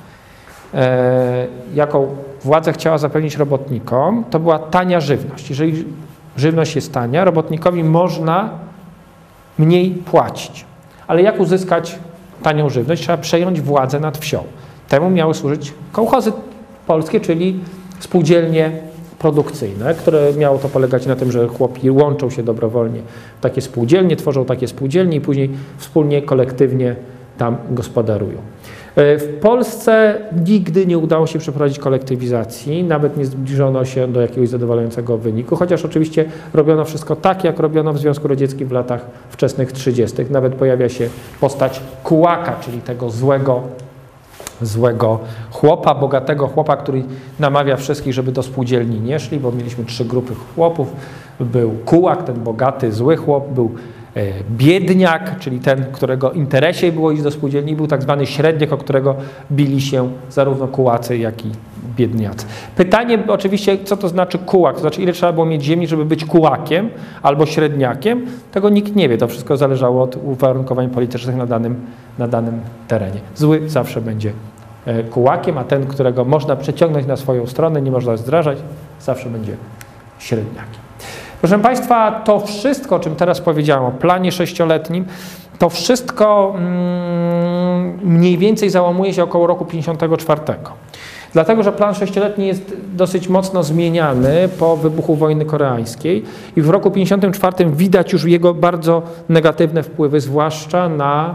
e, jaką władza chciała zapewnić robotnikom, to była tania żywność. Jeżeli żywność jest tania, robotnikowi można mniej płacić. Ale jak uzyskać tanią żywność? Trzeba przejąć władzę nad wsią. Temu miały służyć kołchozy polskie, czyli spółdzielnie produkcyjne, które miało to polegać na tym, że chłopi łączą się dobrowolnie w takie spółdzielnie, tworzą takie spółdzielnie i później wspólnie, kolektywnie tam gospodarują. W Polsce nigdy nie udało się przeprowadzić kolektywizacji, nawet nie zbliżono się do jakiegoś zadowalającego wyniku, chociaż oczywiście robiono wszystko tak, jak robiono w Związku Radzieckim w latach wczesnych trzydziestych. Nawet pojawia się postać kułaka, czyli tego złego złego chłopa, bogatego chłopa, który namawia wszystkich, żeby do spółdzielni nie szli, bo mieliśmy trzy grupy chłopów. Był kułak, ten bogaty, zły chłop, był e, biedniak, czyli ten, którego interesie było iść do spółdzielni, i był tak zwany średniak, o którego bili się zarówno kułacy, jak i biedniacy. Pytanie oczywiście, co to znaczy kułak, to znaczy ile trzeba było mieć ziemi, żeby być kułakiem albo średniakiem, tego nikt nie wie, to wszystko zależało od uwarunkowań politycznych na danym, na danym terenie. Zły zawsze będzie kułakiem, a ten, którego można przeciągnąć na swoją stronę, nie można zdrażać, zawsze będzie średniakiem. Proszę Państwa, to wszystko, o czym teraz powiedziałem, o planie sześcioletnim, to wszystko mm, mniej więcej załamuje się około roku pięćdziesiątego czwartego. Dlatego, że plan sześcioletni jest dosyć mocno zmieniany po wybuchu wojny koreańskiej i w roku pięćdziesiątym czwartym widać już jego bardzo negatywne wpływy, zwłaszcza na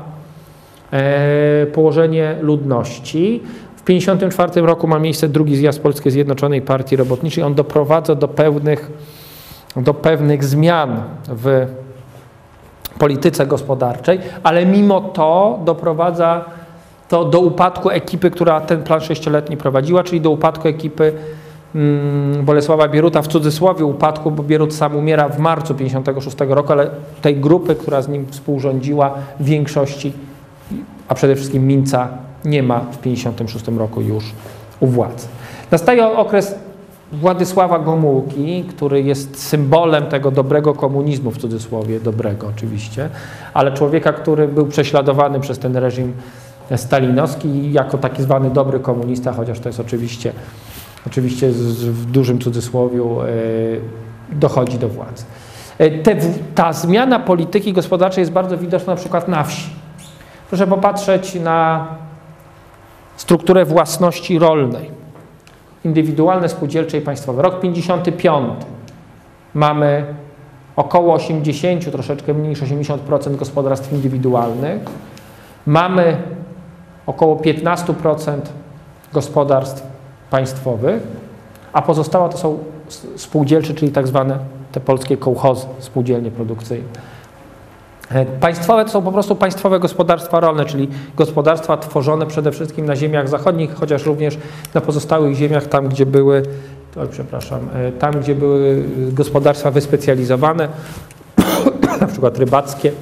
e, położenie ludności. W pięćdziesiątym czwartym roku ma miejsce drugi zjazd Polskiej Zjednoczonej Partii Robotniczej. On doprowadza do pewnych, do pewnych zmian w polityce gospodarczej, ale mimo to doprowadza to do upadku ekipy, która ten plan sześcioletni prowadziła, czyli do upadku ekipy hmm, Bolesława Bieruta, w cudzysłowie upadku, bo Bierut sam umiera w marcu pięćdziesiątego szóstego roku, ale tej grupy, która z nim współrządziła, w większości, a przede wszystkim Minca, nie ma w pięćdziesiątym szóstym roku już u władzy. Nastaje okres Władysława Gomułki, który jest symbolem tego dobrego komunizmu, w cudzysłowie dobrego oczywiście, ale człowieka, który był prześladowany przez ten reżim stalinowski jako taki zwany dobry komunista, chociaż to jest oczywiście, oczywiście z, w dużym cudzysłowiu yy, dochodzi do władzy. Te, ta zmiana polityki gospodarczej jest bardzo widoczna na przykład na wsi. Proszę popatrzeć na strukturę własności rolnej. Indywidualne, spółdzielcze i państwowe. Rok pięćdziesiąty piąty. Mamy około osiemdziesiąt, troszeczkę mniej niż osiemdziesiąt procent gospodarstw indywidualnych. Mamy około piętnaście procent gospodarstw państwowych, a pozostała to są spółdzielcze, czyli tak zwane te polskie kołchozy, spółdzielnie produkcyjne. Państwowe to są po prostu państwowe gospodarstwa rolne, czyli gospodarstwa tworzone przede wszystkim na ziemiach zachodnich, chociaż również na pozostałych ziemiach, tam gdzie były oj, przepraszam, tam gdzie były gospodarstwa wyspecjalizowane, na przykład rybackie,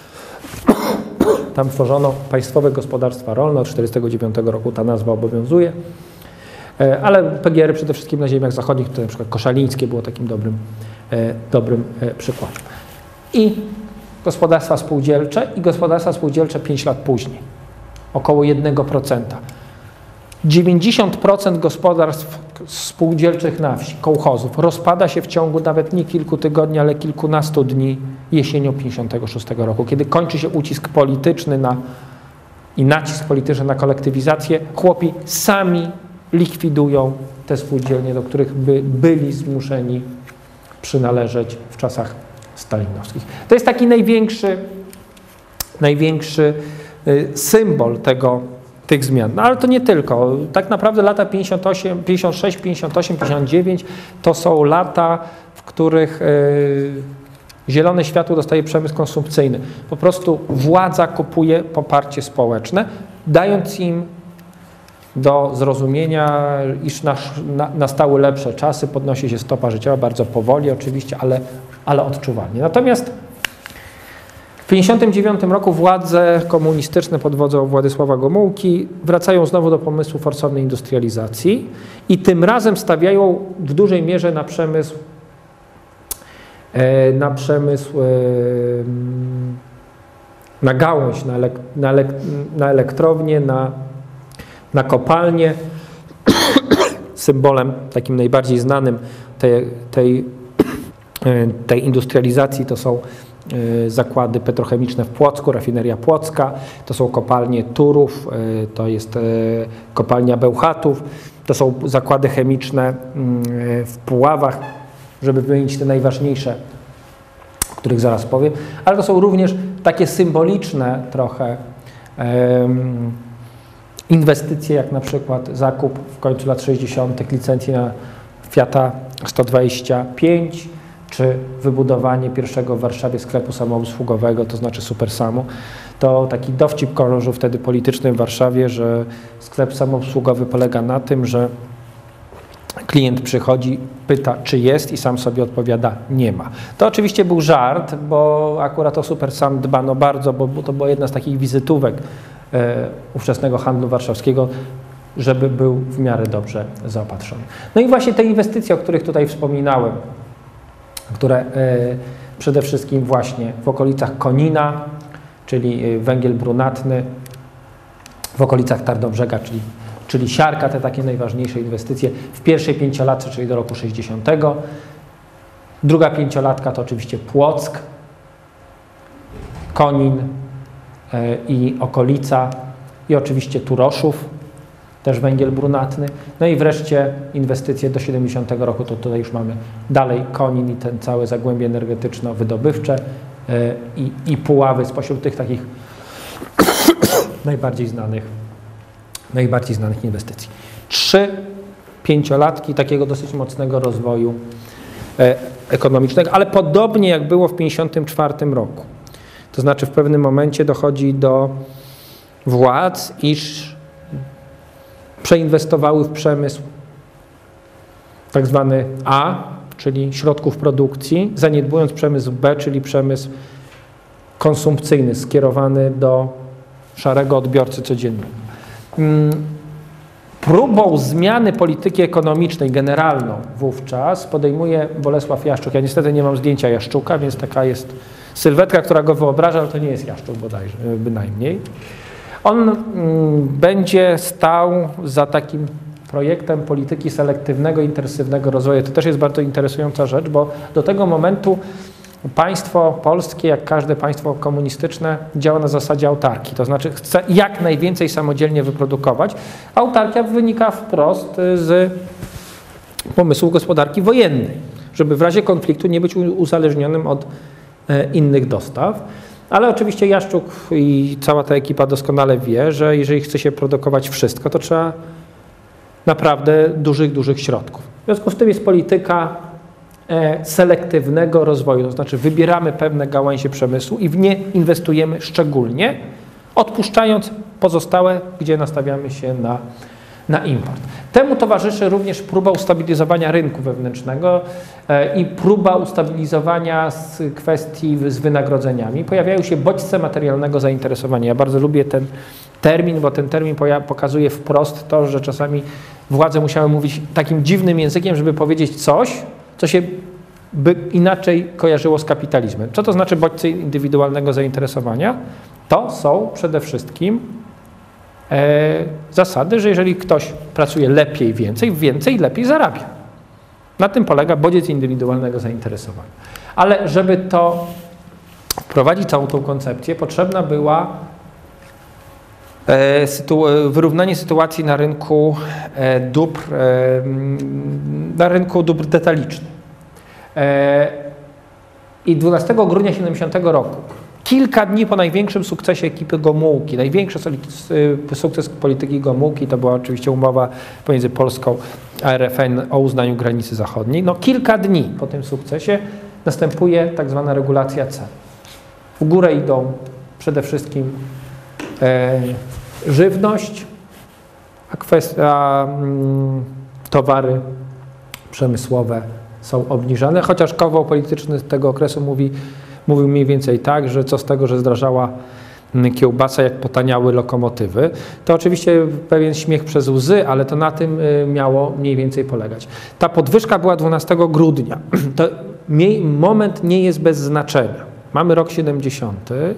tam tworzono Państwowe Gospodarstwa Rolne, od tysiąc dziewięćset czterdziestego dziewiątego roku ta nazwa obowiązuje, ale P G R-y przede wszystkim na ziemiach zachodnich, to na przykład koszalińskie było takim dobrym, dobrym przykładem. I gospodarstwa spółdzielcze i gospodarstwa spółdzielcze pięć lat później, około jednego procenta. dziewięćdziesiąt procent gospodarstw spółdzielczych na wsi, kołchozów, rozpada się w ciągu nawet nie kilku tygodni, ale kilkunastu dni jesienią pięćdziesiątego szóstego roku, kiedy kończy się ucisk polityczny na, i nacisk polityczny na kolektywizację. Chłopi sami likwidują te spółdzielnie, do których by byli zmuszeni przynależeć w czasach stalinowskich. To jest taki największy, największy symbol tego, tych zmian. No ale to nie tylko. Tak naprawdę lata pięćdziesiąt osiem, pięćdziesiąt sześć, pięćdziesiąt osiem, pięćdziesiąt dziewięć to są lata, w których y, zielone światło dostaje przemysł konsumpcyjny. Po prostu władza kupuje poparcie społeczne, dając im do zrozumienia, iż nasz, na, nastały lepsze czasy, podnosi się stopa życiowa, bardzo powoli oczywiście, ale, ale odczuwalnie. Natomiast w tysiąc dziewięćset pięćdziesiątym dziewiątym roku władze komunistyczne pod wodzą Władysława Gomułki wracają znowu do pomysłu forsownej industrializacji i tym razem stawiają w dużej mierze na przemysł, na przemysł, na gałąź, na, elek, na, elek, na elektrownię, na, na kopalnię. Symbolem takim najbardziej znanym tej, tej, tej industrializacji to są zakłady petrochemiczne w Płocku, rafineria Płocka, to są kopalnie Turów, to jest kopalnia Bełchatów, to są zakłady chemiczne w Puławach, żeby wymienić te najważniejsze, o których zaraz powiem, ale to są również takie symboliczne trochę um, inwestycje, jak na przykład zakup w końcu lat sześćdziesiątych licencji na Fiata sto dwadzieścia pięć, czy wybudowanie pierwszego w Warszawie sklepu samoobsługowego, to znaczy Supersamu. To taki dowcip krążył wtedy polityczny w Warszawie, że sklep samoobsługowy polega na tym, że klient przychodzi, pyta, czy jest i sam sobie odpowiada, nie ma. To oczywiście był żart, bo akurat o Supersam dbano bardzo, bo to była jedna z takich wizytówek e, ówczesnego handlu warszawskiego, żeby był w miarę dobrze zaopatrzony. No i właśnie te inwestycje, o których tutaj wspominałem, które e, przede wszystkim właśnie w okolicach Konina, czyli węgiel brunatny, w okolicach Tarnobrzega, czyli, czyli siarka, te takie najważniejsze inwestycje w pierwszej pięciolatce, czyli do roku sześćdziesiątego. Druga pięciolatka to oczywiście Płock, Konin e, i okolica i oczywiście Turoszów, też węgiel brunatny. No i wreszcie inwestycje do siedemdziesiątego roku, to tutaj już mamy dalej Konin i ten całe zagłębie energetyczno-wydobywcze yy, i, i Puławy spośród tych takich najbardziej znanych, najbardziej znanych inwestycji. Trzy pięciolatki takiego dosyć mocnego rozwoju yy, ekonomicznego, ale podobnie jak było w pięćdziesiątym czwartym roku. To znaczy w pewnym momencie dochodzi do władz, iż przeinwestowały w przemysł tak zwany A, czyli środków produkcji, zaniedbując przemysł B, czyli przemysł konsumpcyjny, skierowany do szarego odbiorcy codziennego. Próbą zmiany polityki ekonomicznej generalną wówczas podejmuje Bolesław Jaszczuk. Ja niestety nie mam zdjęcia Jaszczuka, więc taka jest sylwetka, która go wyobraża, ale to nie jest Jaszczuk bodajże, bynajmniej. On mm, będzie stał za takim projektem polityki selektywnego, intensywnego rozwoju. To też jest bardzo interesująca rzecz, bo do tego momentu państwo polskie, jak każde państwo komunistyczne, działa na zasadzie autarkii. To znaczy chce jak najwięcej samodzielnie wyprodukować. Autarkia wynika wprost z pomysłu gospodarki wojennej, żeby w razie konfliktu nie być uzależnionym od e, innych dostaw. Ale oczywiście Jaszczuk i cała ta ekipa doskonale wie, że jeżeli chce się produkować wszystko, to trzeba naprawdę dużych, dużych środków. W związku z tym jest polityka e, selektywnego rozwoju, to znaczy wybieramy pewne gałęzie przemysłu i w nie inwestujemy szczególnie, odpuszczając pozostałe, gdzie nastawiamy się na na import. Temu towarzyszy również próba ustabilizowania rynku wewnętrznego i próba ustabilizowania z kwestii z wynagrodzeniami. Pojawiają się bodźce materialnego zainteresowania. Ja bardzo lubię ten termin, bo ten termin pokazuje wprost to, że czasami władze musiały mówić takim dziwnym językiem, żeby powiedzieć coś, co się by inaczej kojarzyło z kapitalizmem. Co to znaczy bodźce indywidualnego zainteresowania? To są przede wszystkim e, zasady, że jeżeli ktoś pracuje lepiej, więcej, więcej, lepiej zarabia. Na tym polega bodziec indywidualnego zainteresowania. Ale żeby to wprowadzić całą tą koncepcję, potrzebna była e, sytu wyrównanie sytuacji na rynku e, dóbr, e, na rynku dóbr detalicznych. I dwunastego grudnia tysiąc dziewięćset siedemdziesiątego roku, kilka dni po największym sukcesie ekipy Gomułki, największy sukces polityki Gomułki to była oczywiście umowa pomiędzy Polską a R F N o uznaniu granicy zachodniej. No, kilka dni po tym sukcesie następuje tak zwana regulacja cen. W górę idą przede wszystkim e, żywność, a, kwestia, mm, towary przemysłowe są obniżane, chociaż koło polityczny z tego okresu mówi, mówił mniej więcej tak, że co z tego, że zdrażała kiełbasa, jak potaniały lokomotywy. To oczywiście pewien śmiech przez łzy, ale to na tym miało mniej więcej polegać. Ta podwyżka była dwunastego grudnia. To moment nie jest bez znaczenia. Mamy rok siedemdziesiąty.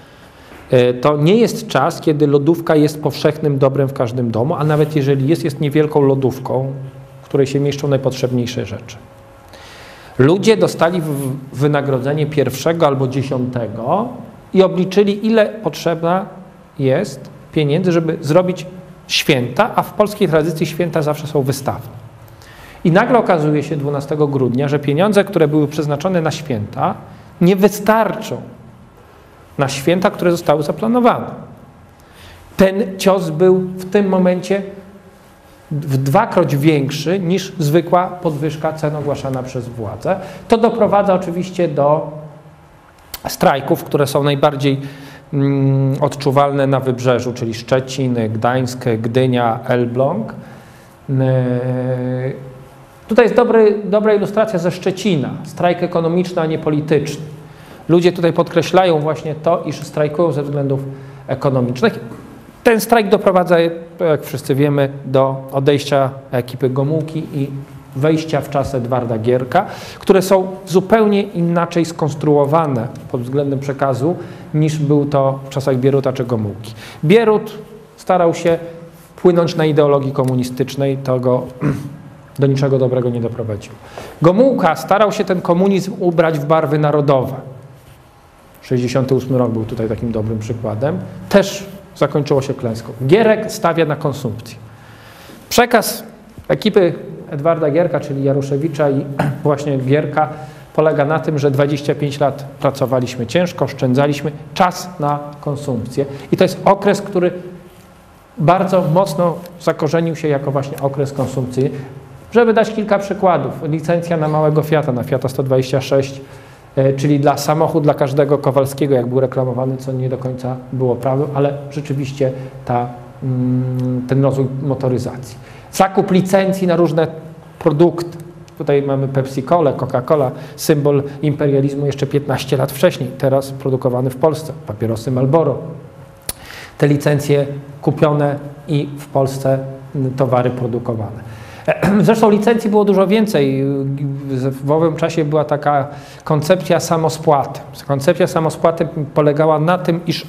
To nie jest czas, kiedy lodówka jest powszechnym dobrem w każdym domu, a nawet jeżeli jest, jest niewielką lodówką, w której się mieszczą najpotrzebniejsze rzeczy. Ludzie dostali wynagrodzenie pierwszego albo dziesiątego i obliczyli, ile potrzebna jest pieniędzy, żeby zrobić święta, a w polskiej tradycji święta zawsze są wystawne. I nagle okazuje się dwunastego grudnia, że pieniądze, które były przeznaczone na święta, nie wystarczą na święta, które zostały zaplanowane. Ten cios był w tym momencie w dwakroć większy niż zwykła podwyżka cen ogłaszana przez władze. To doprowadza oczywiście do strajków, które są najbardziej mm, odczuwalne na wybrzeżu, czyli Szczecin, Gdańsk, Gdynia, Elbląg. Yy, tutaj jest dobry, dobra ilustracja ze Szczecina. Strajk ekonomiczny, a nie polityczny. Ludzie tutaj podkreślają właśnie to, iż strajkują ze względów ekonomicznych. Ten strajk doprowadza, jak wszyscy wiemy, do odejścia ekipy Gomułki i wejścia w czasy Edwarda Gierka, które są zupełnie inaczej skonstruowane pod względem przekazu, niż był to w czasach Bieruta czy Gomułki. Bierut starał się płynąć na ideologii komunistycznej, to go do niczego dobrego nie doprowadziło. Gomułka starał się ten komunizm ubrać w barwy narodowe. sześćdziesiąty ósmy rok był tutaj takim dobrym przykładem. Też zakończyło się klęską. Gierek stawia na konsumpcję. Przekaz ekipy Edwarda Gierka, czyli Jaruszewicza i właśnie Gierka, polega na tym, że dwadzieścia pięć lat pracowaliśmy ciężko, oszczędzaliśmy, czas na konsumpcję. I to jest okres, który bardzo mocno zakorzenił się jako właśnie okres konsumpcji. Żeby dać kilka przykładów, licencja na małego Fiata, na Fiata sto dwadzieścia sześć, czyli dla samochód dla każdego Kowalskiego, jak był reklamowany, co nie do końca było prawdą, ale rzeczywiście ta, ten rozwój motoryzacji. Zakup licencji na różne produkty. Tutaj mamy Pepsi-Colę, Coca-Cola, symbol imperializmu jeszcze piętnaście lat wcześniej, teraz produkowany w Polsce, papierosy Marlboro. Te licencje kupione i w Polsce towary produkowane. Zresztą licencji było dużo więcej. W owym czasie była taka koncepcja samospłaty. Koncepcja samospłaty polegała na tym, iż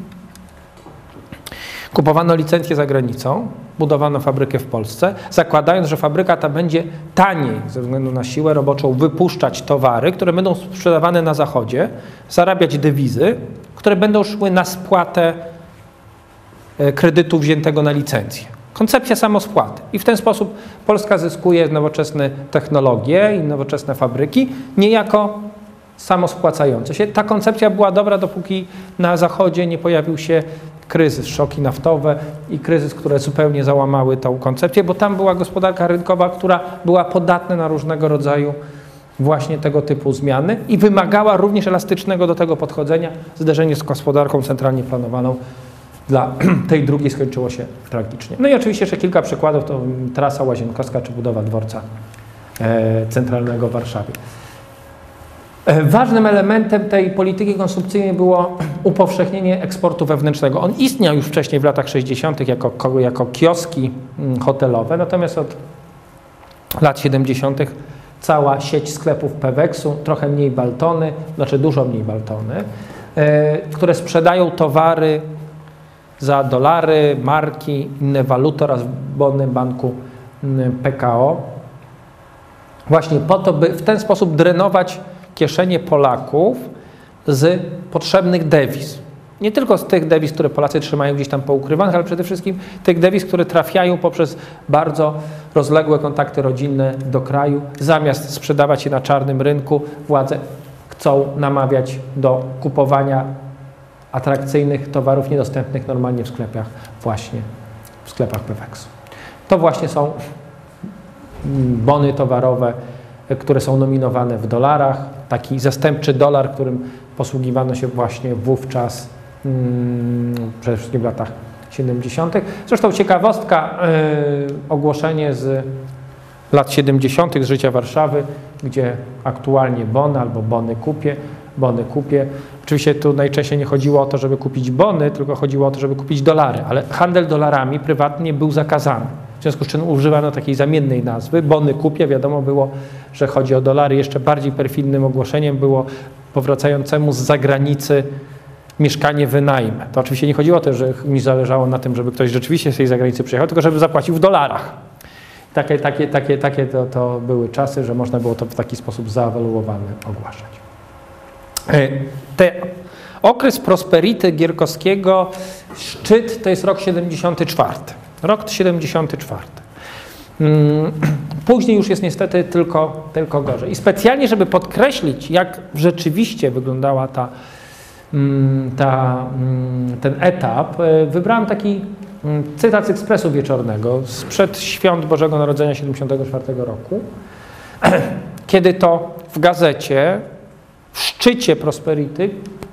kupowano licencję za granicą, budowano fabrykę w Polsce, zakładając, że fabryka ta będzie taniej ze względu na siłę roboczą wypuszczać towary, które będą sprzedawane na zachodzie, zarabiać dewizy, które będą szły na spłatę kredytu wziętego na licencję. Koncepcja samospłaty. I w ten sposób Polska zyskuje nowoczesne technologie i nowoczesne fabryki, niejako samospłacające się. Ta koncepcja była dobra, dopóki na Zachodzie nie pojawił się kryzys, szoki naftowe i kryzys, które zupełnie załamały tą koncepcję, bo tam była gospodarka rynkowa, która była podatna na różnego rodzaju właśnie tego typu zmiany i wymagała również elastycznego do tego podchodzenia, zderzenie z gospodarką centralnie planowaną dla tej drugiej skończyło się tragicznie. No i oczywiście jeszcze kilka przykładów, to trasa Łazienkowska czy budowa dworca e, centralnego w Warszawie. E, ważnym elementem tej polityki konsumpcyjnej było upowszechnienie eksportu wewnętrznego. On istniał już wcześniej w latach sześćdziesiątych jako, jako kioski hotelowe, natomiast od lat siedemdziesiątych cała sieć sklepów Peweksu, trochę mniej Baltony, znaczy dużo mniej Baltony, e, które sprzedają towary za dolary, marki, inne waluty oraz bony banku P K O. Właśnie po to, by w ten sposób drenować kieszenie Polaków z potrzebnych dewiz. Nie tylko z tych dewiz, które Polacy trzymają gdzieś tam poukrywanych, ale przede wszystkim tych dewiz, które trafiają poprzez bardzo rozległe kontakty rodzinne do kraju. Zamiast sprzedawać je na czarnym rynku, władze chcą namawiać do kupowania atrakcyjnych towarów niedostępnych normalnie w sklepach, właśnie w sklepach Peweksu. To właśnie są bony towarowe, które są nominowane w dolarach. Taki zastępczy dolar, którym posługiwano się właśnie wówczas, hmm, przede wszystkim w latach siedemdziesiątych. Zresztą ciekawostka, yy, ogłoszenie z lat siedemdziesiątych z życia Warszawy, gdzie aktualnie bony albo bony kupię, bony kupię. Oczywiście tu najczęściej nie chodziło o to, żeby kupić bony, tylko chodziło o to, żeby kupić dolary, ale handel dolarami prywatnie był zakazany. W związku z czym używano takiej zamiennej nazwy. Bony kupię, wiadomo było, że chodzi o dolary. Jeszcze bardziej perfidnym ogłoszeniem było powracającemu z zagranicy mieszkanie wynajmę. To oczywiście nie chodziło o to, że mi zależało na tym, żeby ktoś rzeczywiście z tej zagranicy przyjechał, tylko żeby zapłacił w dolarach. Takie, takie, takie, takie to, to były czasy, że można było to w taki sposób zawaluowany ogłaszać. Te, okres prosperity Gierkowskiego, szczyt to jest rok siedemdziesiąty czwarty. Rok siedemdziesiąty czwarty. Później już jest niestety tylko, tylko gorzej. I specjalnie, żeby podkreślić, jak rzeczywiście wyglądała ta, ta, ten etap, wybrałem taki cytat z Ekspresu Wieczornego sprzed świąt Bożego Narodzenia siedemdziesiątego czwartego roku, kiedy to w gazecie w szczycie prosperity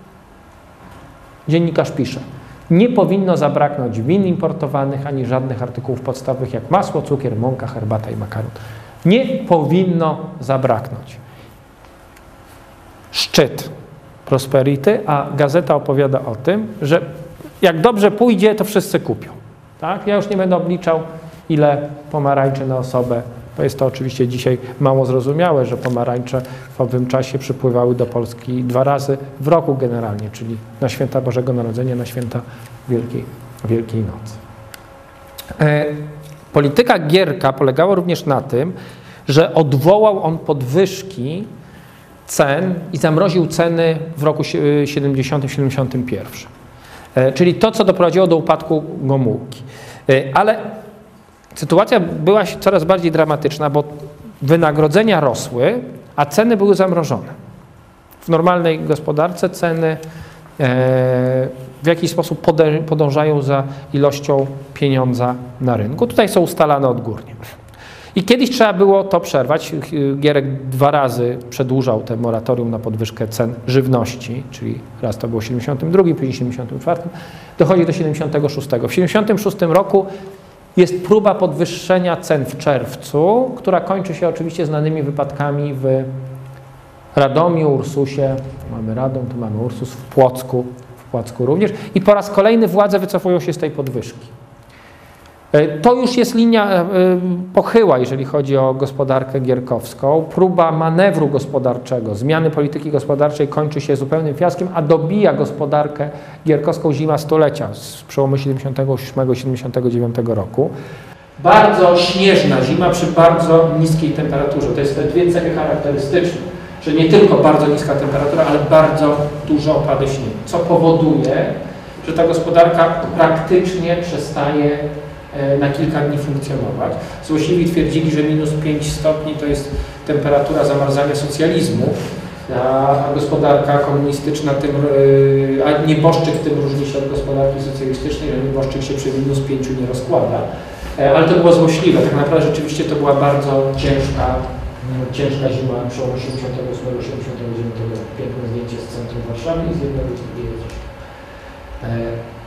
dziennikarz pisze: nie powinno zabraknąć win importowanych ani żadnych artykułów podstawowych jak masło, cukier, mąka, herbata i makaron. Nie powinno zabraknąć. Szczyt prosperity, a gazeta opowiada o tym, że jak dobrze pójdzie, to wszyscy kupią. Tak? Ja już nie będę obliczał, ile pomarańczy na osobę. To jest to oczywiście dzisiaj mało zrozumiałe, że pomarańcze w owym czasie przypływały do Polski dwa razy w roku generalnie, czyli na święta Bożego Narodzenia, na święta Wielkiej, Wielkiej Nocy. E, polityka Gierka polegała również na tym, że odwołał on podwyżki cen i zamroził ceny w roku siedemdziesiątym siedemdziesiątym pierwszym. E, czyli to, co doprowadziło do upadku Gomułki. E, ale sytuacja była coraz bardziej dramatyczna, bo wynagrodzenia rosły, a ceny były zamrożone. W normalnej gospodarce ceny w jakiś sposób podążają za ilością pieniądza na rynku. Tutaj są ustalane odgórnie. I kiedyś trzeba było to przerwać. Gierek dwa razy przedłużał te moratorium na podwyżkę cen żywności, czyli raz to było w siedemdziesiątym drugim, później w siedemdziesiątym czwartym. Dochodzi do siedemdziesiątego szóstego. W siedemdziesiątym szóstym roku jest próba podwyższenia cen w czerwcu, która kończy się oczywiście znanymi wypadkami w Radomiu, Ursusie, tu mamy Radom, tu mamy Ursus, w Płocku, w Płocku również. I po raz kolejny władze wycofują się z tej podwyżki. To już jest linia pochyła, jeżeli chodzi o gospodarkę gierkowską. Próba manewru gospodarczego, zmiany polityki gospodarczej kończy się zupełnym fiaskiem, a dobija gospodarkę gierkowską zima stulecia z przełomu siedemdziesiątego ósmego i siedemdziesiątego dziewiątego roku. Bardzo śnieżna zima przy bardzo niskiej temperaturze. To jest te dwie cechy charakterystyczne, że nie tylko bardzo niska temperatura, ale bardzo duże opady śniegu, co powoduje, że ta gospodarka praktycznie przestaje na kilka dni funkcjonować. Złośliwi twierdzili, że minus pięć stopni to jest temperatura zamarzania socjalizmu, a gospodarka komunistyczna, tym, a nieboszczyk tym różni się od gospodarki socjalistycznej, że nieboszczyk się przy minus pięciu nie rozkłada. Ale to było złośliwe. Tak naprawdę rzeczywiście to była bardzo ciężka, ciężka zima przełomu siedemdziesiątego ósmego do siedemdziesiątego dziewiątego. Piękne zdjęcie z centrum Warszawy i z jednego z drugiego.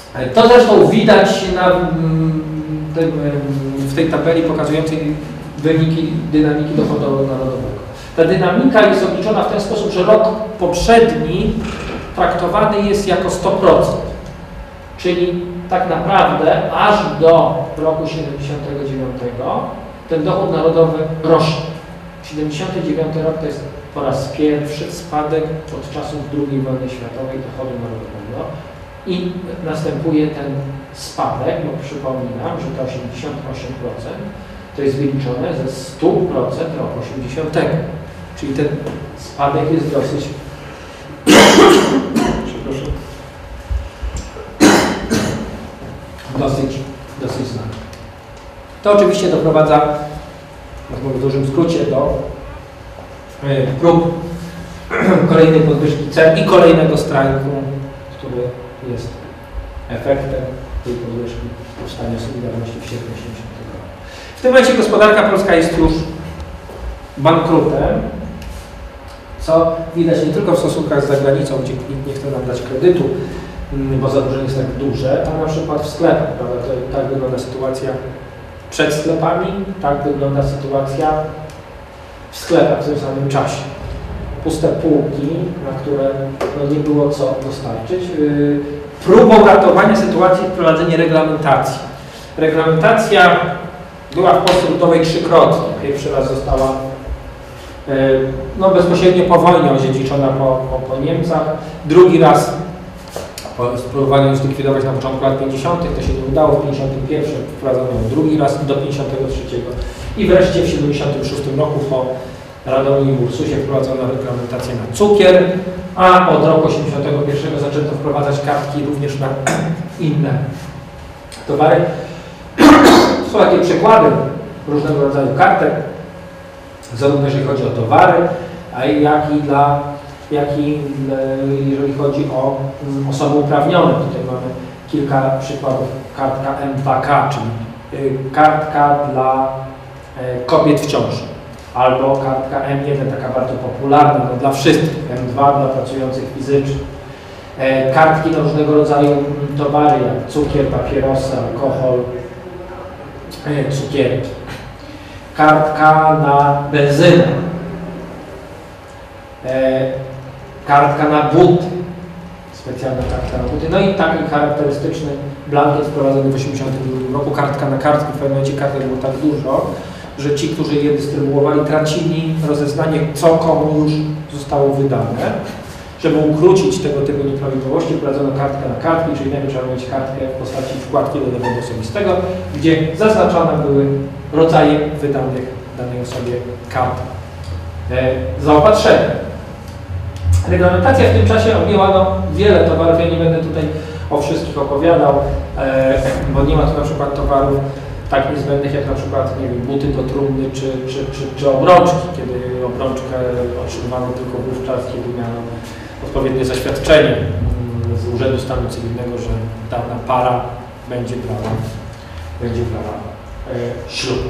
To zresztą widać na tym, w tej tabeli pokazującej wyniki dynamiki dochodu narodowego. Ta dynamika jest obliczona w ten sposób, że rok poprzedni traktowany jest jako sto procent. Czyli tak naprawdę aż do roku siedemdziesiątego dziewiątego ten dochód narodowy rośnie. siedemdziesiąty dziewiąty rok to jest po raz pierwszy spadek od czasów drugiej wojny światowej dochodu narodowego i następuje ten spadek, bo przypominam, że to osiemdziesiąt osiem procent to jest wyliczone ze stu procent roku osiemdziesiątego. Czyli ten spadek jest dosyć przepraszam, dosyć, dosyć znany. To oczywiście doprowadza, w dużym skrócie, do prób kolejnej podwyżki cen i kolejnego strajku, który jest efektem tej podwyżki powstania Solidarności w sierpniu osiemdziesiątego roku. W tym momencie gospodarka polska jest już bankrutem, co widać nie tylko w stosunkach z zagranicą, gdzie nikt nie chce nam dać kredytu, bo zadłużenie jest tak duże, a na przykład w sklepach, prawda? To, tak wygląda sytuacja przed sklepami, tak wygląda sytuacja w sklepach w tym samym czasie. Puste półki, na które no, nie było co dostarczyć. Yy, próbą ratowania sytuacji wprowadzenie reglamentacji. Reglamentacja była w Polsce Ludowej trzykrotnie. Pierwszy raz została yy, no, bezpośrednio po wojnie odziedziczona po, po, po Niemcach. Drugi raz spróbowano ją zlikwidować na początku lat pięćdziesiątych. To się nie udało. W pięćdziesiątym pierwszym wprowadzono ją drugi raz do pięćdziesiątego trzeciego. I wreszcie w siedemdziesiątym szóstym roku po Radomiu i Ursusie wprowadzono reglamentację na cukier, a od roku osiemdziesiątego pierwszego zaczęto wprowadzać kartki również na inne towary. Są takie przykłady różnego rodzaju kartek, zarówno jeżeli chodzi o towary, a jak i, dla, jak i jeżeli chodzi o osoby uprawnione. Tutaj mamy kilka przykładów. Kartka M dwa K, czyli kartka dla kobiet w ciąży. Albo kartka M jeden, taka bardzo popularna no, dla wszystkich, M dwa dla pracujących fizycznie. E, kartki na różnego rodzaju towary, jak cukier, papierosy, alkohol, e, cukierki. Kartka na benzynę. E, kartka na buty. Specjalna kartka na buty. No i taki charakterystyczny blankiet wprowadzony w osiemdziesiątym drugim roku. Kartka na kartki. W pewnym momencie kartek było tak dużo, że ci, którzy je dystrybuowali, tracili rozeznanie, co komu już zostało wydane. Żeby ukrócić tego typu nieprawidłowości, wprowadzono kartkę na kartki, czyli najpierw trzeba mieć kartkę w postaci wkładki do dowodu osobistego, gdzie zaznaczone były rodzaje wydanych danej osobie kart e, zaopatrzenia. Reglamentacja w tym czasie objęła no, wiele towarów, ja nie będę tutaj o wszystkich opowiadał, e, bo nie ma tu na przykład towarów tak niezbędnych jak na przykład nie wiem, buty do trumny czy, czy, czy, czy obrączki, kiedy obrączkę otrzymywano tylko wówczas, kiedy miano odpowiednie zaświadczenie z Urzędu Stanu Cywilnego, że dana para będzie brała, będzie brała e, ślub.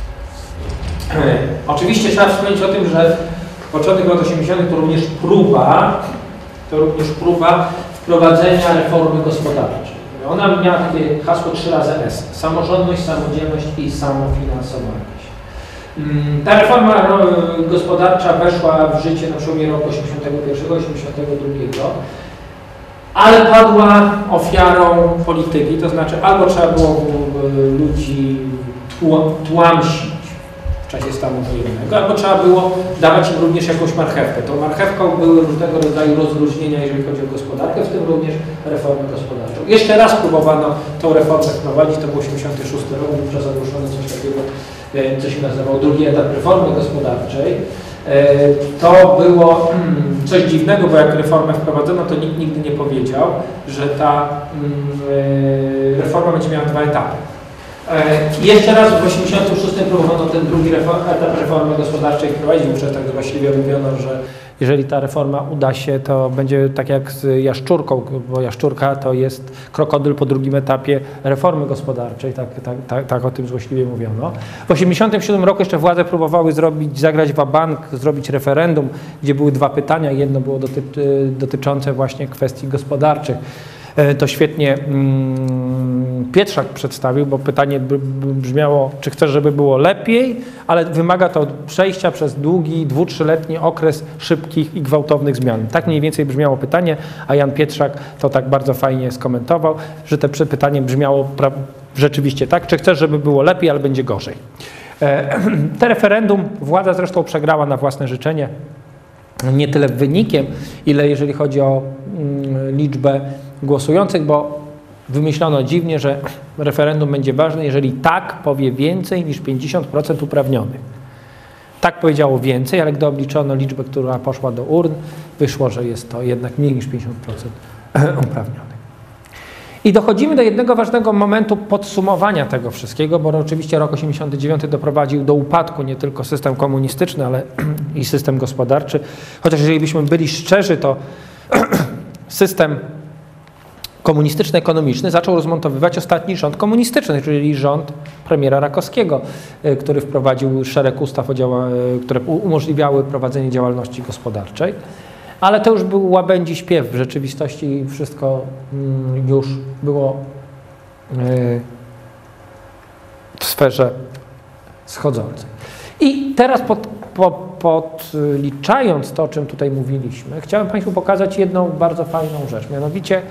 E, oczywiście trzeba wspomnieć o tym, że początek lat osiemdziesiątych to również próba, to również próba wprowadzenia reformy gospodarczej. Ona miała takie hasło trzy razy S. Samorządność, samodzielność i samofinansowanie. Ta reforma gospodarcza weszła w życie na przełomie roku osiemdziesiątego pierwszego osiemdziesiątego drugiego, ale padła ofiarą polityki, to znaczy albo trzeba było ludzi tłamsić w czasie stanu wojennego, albo trzeba było dawać im również jakąś marchewkę. Tą marchewką były różnego rodzaju rozluźnienia, jeżeli chodzi o gospodarkę, w tym również reformę gospodarczą. Jeszcze raz próbowano tą reformę wprowadzić, to był osiemdziesiąty szósty rok, wówczas ogłoszono coś takiego, co się nazywał drugi etap reformy gospodarczej. To było coś dziwnego, bo jak reformę wprowadzono, to nikt nigdy nie powiedział, że ta reforma będzie miała dwa etapy. Jeszcze raz w osiemdziesiątym szóstym próbowano ten drugi reform, etap reformy gospodarczej wprowadzić, wówczas tak właściwie mówiono, że jeżeli ta reforma uda się, to będzie tak jak z jaszczurką, bo jaszczurka to jest krokodyl po drugim etapie reformy gospodarczej, tak, tak, tak, tak o tym złośliwie mówiono. W osiemdziesiątym siódmym roku jeszcze władze próbowały zrobić, zagrać wabank, zrobić referendum, gdzie były dwa pytania, jedno było doty, dotyczące właśnie kwestii gospodarczych. To świetnie Pietrzak przedstawił, bo pytanie brzmiało, czy chcesz, żeby było lepiej, ale wymaga to przejścia przez długi, dwu-, trzyletni okres szybkich i gwałtownych zmian. Tak mniej więcej brzmiało pytanie, a Jan Pietrzak to tak bardzo fajnie skomentował, że to pytanie brzmiało rzeczywiście tak, czy chcesz, żeby było lepiej, ale będzie gorzej. Te referendum władza zresztą przegrała na własne życzenie, nie tyle wynikiem, ile jeżeli chodzi o liczbę głosujących, bo wymyślono dziwnie, że referendum będzie ważne, jeżeli tak powie więcej niż pięćdziesiąt procent uprawnionych. Tak powiedziało więcej, ale gdy obliczono liczbę, która poszła do urn, wyszło, że jest to jednak mniej niż pięćdziesiąt procent uprawnionych. I dochodzimy do jednego ważnego momentu podsumowania tego wszystkiego, bo oczywiście rok osiemdziesiąty dziewiąty doprowadził do upadku nie tylko system komunistyczny, ale i system gospodarczy. Chociaż jeżeli byśmy byli szczerzy, to system komunistyczny, ekonomiczny zaczął rozmontowywać ostatni rząd komunistyczny, czyli rząd premiera Rakowskiego, który wprowadził szereg ustaw, które umożliwiały prowadzenie działalności gospodarczej. Ale to już był łabędzi śpiew. W rzeczywistości wszystko już było w sferze schodzącej. I teraz pod, pod, podliczając to, o czym tutaj mówiliśmy, chciałem Państwu pokazać jedną bardzo fajną rzecz. Mianowicie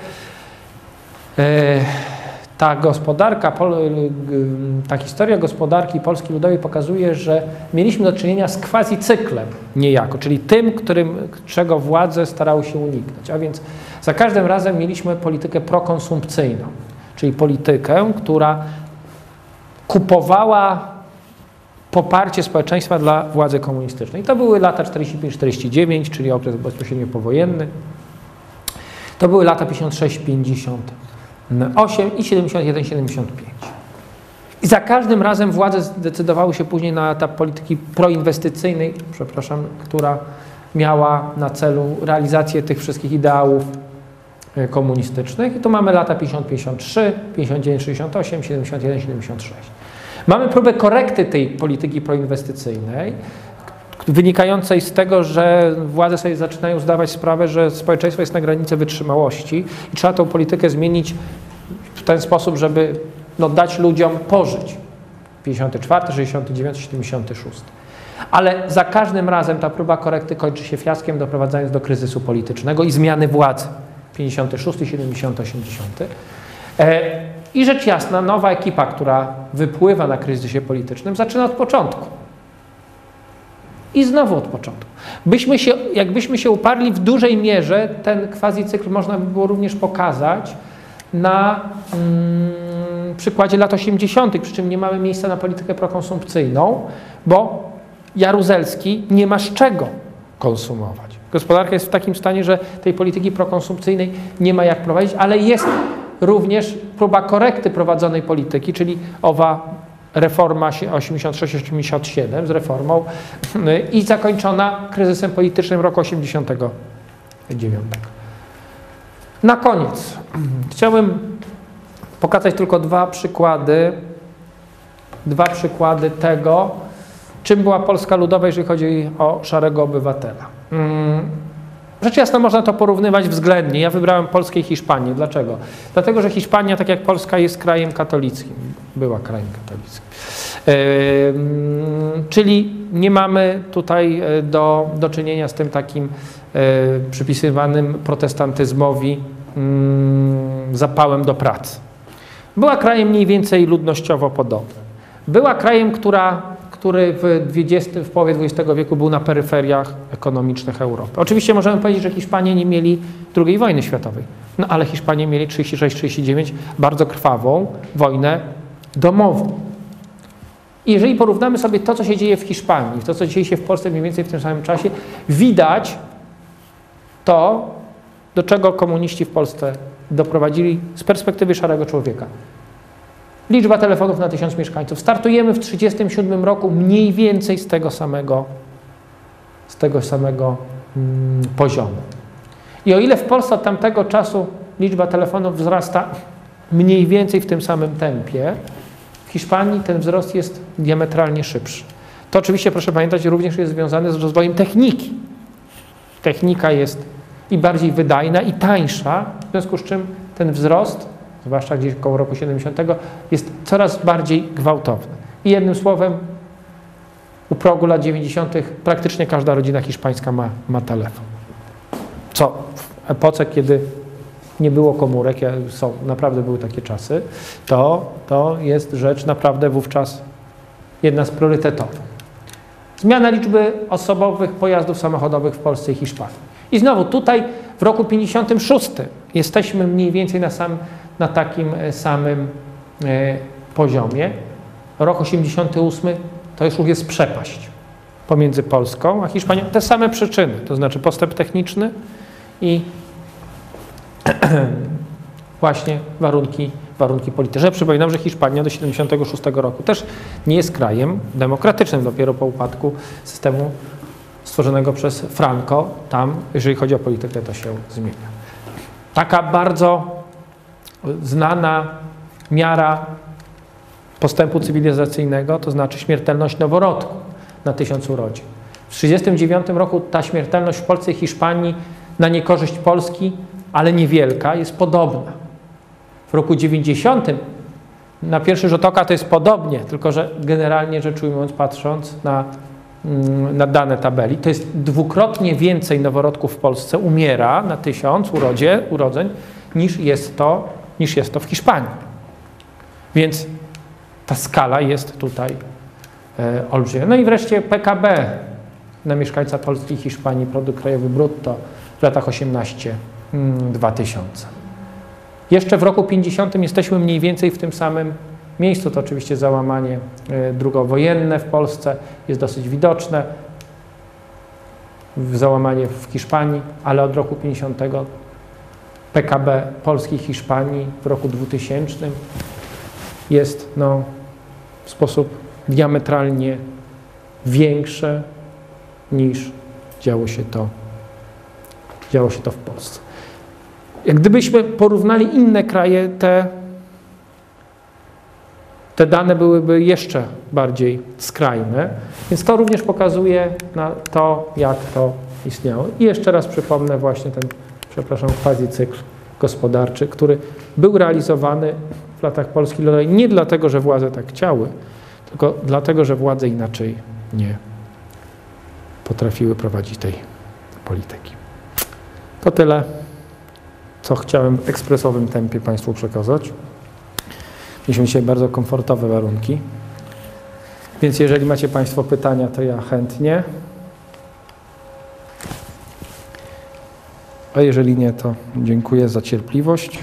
ta gospodarka, ta historia gospodarki Polski Ludowej pokazuje, że mieliśmy do czynienia z quasi-cyklem niejako, czyli tym, którym, czego władze starały się uniknąć. A więc za każdym razem mieliśmy politykę prokonsumpcyjną, czyli politykę, która kupowała poparcie społeczeństwa dla władzy komunistycznej. To były lata czterdziesty piąty czterdziesty dziewiąty, czyli okres bezpośrednio powojenny. To były lata pięćdziesiąt sześć pięćdziesiąt osiem i siedemdziesiąt jeden siedemdziesiąt pięć. I za każdym razem władze zdecydowały się później na etap polityki proinwestycyjnej, przepraszam, która miała na celu realizację tych wszystkich ideałów komunistycznych. I tu mamy lata pięćdziesiąt pięćdziesiąt trzy, pięćdziesiąt dziewięć sześćdziesiąt osiem, siedemdziesiąt jeden siedemdziesiąt sześć. Mamy próbę korekty tej polityki proinwestycyjnej, wynikającej z tego, że władze sobie zaczynają zdawać sprawę, że społeczeństwo jest na granicy wytrzymałości i trzeba tą politykę zmienić w ten sposób, żeby no, dać ludziom pożyć. pięćdziesiąty czwarty, sześćdziesiąty dziewiąty, siedemdziesiąty szósty. Ale za każdym razem ta próba korekty kończy się fiaskiem, doprowadzając do kryzysu politycznego i zmiany władzy. pięćdziesiąty szósty, siedemdziesiąty, osiemdziesiąty. I rzecz jasna, nowa ekipa, która wypływa na kryzysie politycznym, zaczyna od początku. I znowu od początku. Byśmy się, jakbyśmy się uparli w dużej mierze, ten quasi-cykl można by było również pokazać na mm, przykładzie lat osiemdziesiątych, przy czym nie mamy miejsca na politykę prokonsumpcyjną, bo Jaruzelski nie ma z czego konsumować. Gospodarka jest w takim stanie, że tej polityki prokonsumpcyjnej nie ma jak prowadzić, ale jest również próba korekty prowadzonej polityki, czyli owa reforma osiemdziesiąt sześć osiemdziesiąt siedem z reformą i zakończona kryzysem politycznym roku osiemdziesiątego dziewiątego. Na koniec chciałbym pokazać tylko dwa przykłady, dwa przykłady tego, czym była Polska Ludowa, jeżeli chodzi o szarego obywatela. Rzecz jasna, można to porównywać względnie. Ja wybrałem Polskę i Hiszpanię. Dlaczego? Dlatego, że Hiszpania, tak jak Polska, jest krajem katolickim. Była krajem katolickim. Yy, czyli nie mamy tutaj do, do czynienia z tym takim yy, przypisywanym protestantyzmowi yy, zapałem do pracy. Była krajem mniej więcej ludnościowo podobnym. Była krajem, która który w, dwudziestym, w połowie dwudziestego wieku był na peryferiach ekonomicznych Europy. Oczywiście możemy powiedzieć, że Hiszpanie nie mieli drugiej wojny światowej, no ale Hiszpanie mieli trzydzieści sześć trzydzieści dziewięć bardzo krwawą wojnę domową. I jeżeli porównamy sobie to, co się dzieje w Hiszpanii, to, co dzieje się w Polsce mniej więcej w tym samym czasie, widać to, do czego komuniści w Polsce doprowadzili z perspektywy szarego człowieka. Liczba telefonów na tysiąc mieszkańców. Startujemy w tysiąc dziewięćset trzydziestym siódmym roku mniej więcej z tego samego, z tego samego mm, poziomu. I o ile w Polsce od tamtego czasu liczba telefonów wzrasta mniej więcej w tym samym tempie, w Hiszpanii ten wzrost jest diametralnie szybszy. To oczywiście, proszę pamiętać, również jest związane z rozwojem techniki. Technika jest i bardziej wydajna, i tańsza, w związku z czym ten wzrost, zwłaszcza gdzieś koło roku siedemdziesiątego, jest coraz bardziej gwałtowny. I jednym słowem, u progu lat dziewięćdziesiątych praktycznie każda rodzina hiszpańska ma, ma telefon. Co w epoce, kiedy nie było komórek, są, naprawdę były takie czasy, to, to jest rzecz naprawdę wówczas jedna z priorytetowych. Zmiana liczby osobowych pojazdów samochodowych w Polsce i Hiszpanii. I znowu tutaj w roku pięćdziesiątym szóstym jesteśmy mniej więcej na, sam, na takim samym e, poziomie. Rok osiemdziesiąty ósmy to już jest przepaść pomiędzy Polską a Hiszpanią. Te same przyczyny, to znaczy postęp techniczny i właśnie warunki, warunki polityczne. Przypominam, że Hiszpania do siedemdziesiątego szóstego roku też nie jest krajem demokratycznym. Dopiero po upadku systemu stworzonego przez Franco, tam, jeżeli chodzi o politykę, to się zmienia. Taka bardzo znana miara postępu cywilizacyjnego, to znaczy śmiertelność noworodku na tysiąc urodzin. W tysiąc dziewięćset trzydziestym dziewiątym roku ta śmiertelność w Polsce i Hiszpanii na niekorzyść Polski, ale niewielka, jest podobna. W roku dziewięćdziesiątym na pierwszy rzut oka to jest podobnie, tylko że generalnie rzecz ujmując, patrząc na, na dane tabeli, to jest dwukrotnie więcej noworodków w Polsce umiera na tysiąc urodzie, urodzeń niż jest, to, niż jest to w Hiszpanii. Więc ta skala jest tutaj e, olbrzymia. No i wreszcie P K B na mieszkańca Polski i Hiszpanii, produkt krajowy brutto w latach osiemnastym do dwa tysiące. Jeszcze w roku pięćdziesiątym jesteśmy mniej więcej w tym samym miejscu. To oczywiście załamanie e, drugowojenne w Polsce jest dosyć widoczne. Załamanie w Hiszpanii, ale od roku pięćdziesiątego P K B Polski i Hiszpanii w roku dwutysięcznym jest no, w sposób diametralnie większe niż działo się to, działo się to w Polsce. Jak gdybyśmy porównali inne kraje, te, te dane byłyby jeszcze bardziej skrajne, więc to również pokazuje na to, jak to istniało. I jeszcze raz przypomnę właśnie ten, przepraszam, quasi-cykl gospodarczy, który był realizowany w latach Polski Ludowej nie dlatego, że władze tak chciały, tylko dlatego, że władze inaczej nie potrafiły prowadzić tej polityki. To tyle, co chciałem w ekspresowym tempie Państwu przekazać. Mieliśmy dzisiaj bardzo komfortowe warunki, więc jeżeli macie Państwo pytania, to ja chętnie. A jeżeli nie, to dziękuję za cierpliwość.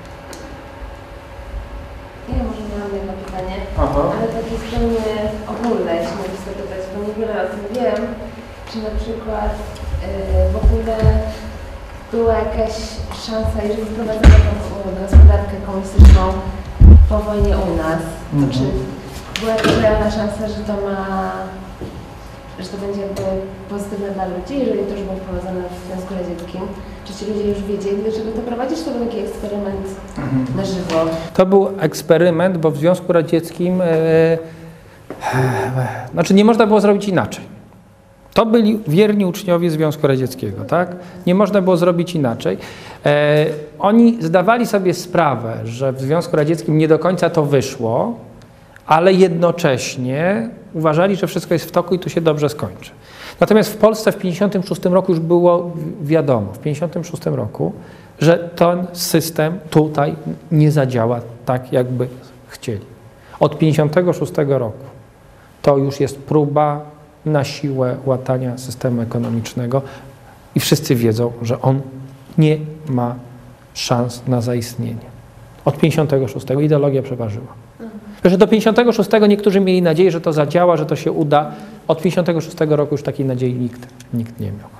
Ja może miałam jedno pytanie, Aha. ale takie zupełnie ogólne, jeśli mogę sobie pytać, bo niewiele o tym wiem. Czy na przykład yy, w ogóle była jakaś szansa, jeżeli wprowadzono tą gospodarkę komunistyczną po wojnie u nas, to mm-hmm. czy była jakaś realna szansa, że to ma, że to będzie jakby pozytywne dla ludzi, jeżeli to już było wprowadzone w Związku Radzieckim? Czy ci ludzie już wiedzieli, dlaczego to prowadzić? To był taki eksperyment mm-hmm. na żywo? To był eksperyment, bo w Związku Radzieckim, e, e, znaczy nie można było zrobić inaczej. To byli wierni uczniowie Związku Radzieckiego, tak? Nie można było zrobić inaczej. E, oni zdawali sobie sprawę, że w Związku Radzieckim nie do końca to wyszło, ale jednocześnie uważali, że wszystko jest w toku i to się dobrze skończy. Natomiast w Polsce w pięćdziesiątym szóstym roku już było wiadomo, w pięćdziesiątym szóstym roku, że ten system tutaj nie zadziała tak, jakby chcieli. Od pięćdziesiątego szóstego roku to już jest próba na siłę łatania systemu ekonomicznego i wszyscy wiedzą, że on nie ma szans na zaistnienie. Od pięćdziesiątego szóstego ideologia przeważyła. Że do pięćdziesiątego szóstego niektórzy mieli nadzieję, że to zadziała, że to się uda. Od pięćdziesiątego szóstego roku już takiej nadziei nikt, nikt nie miał.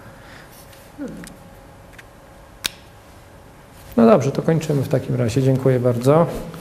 No dobrze, to kończymy w takim razie. Dziękuję bardzo.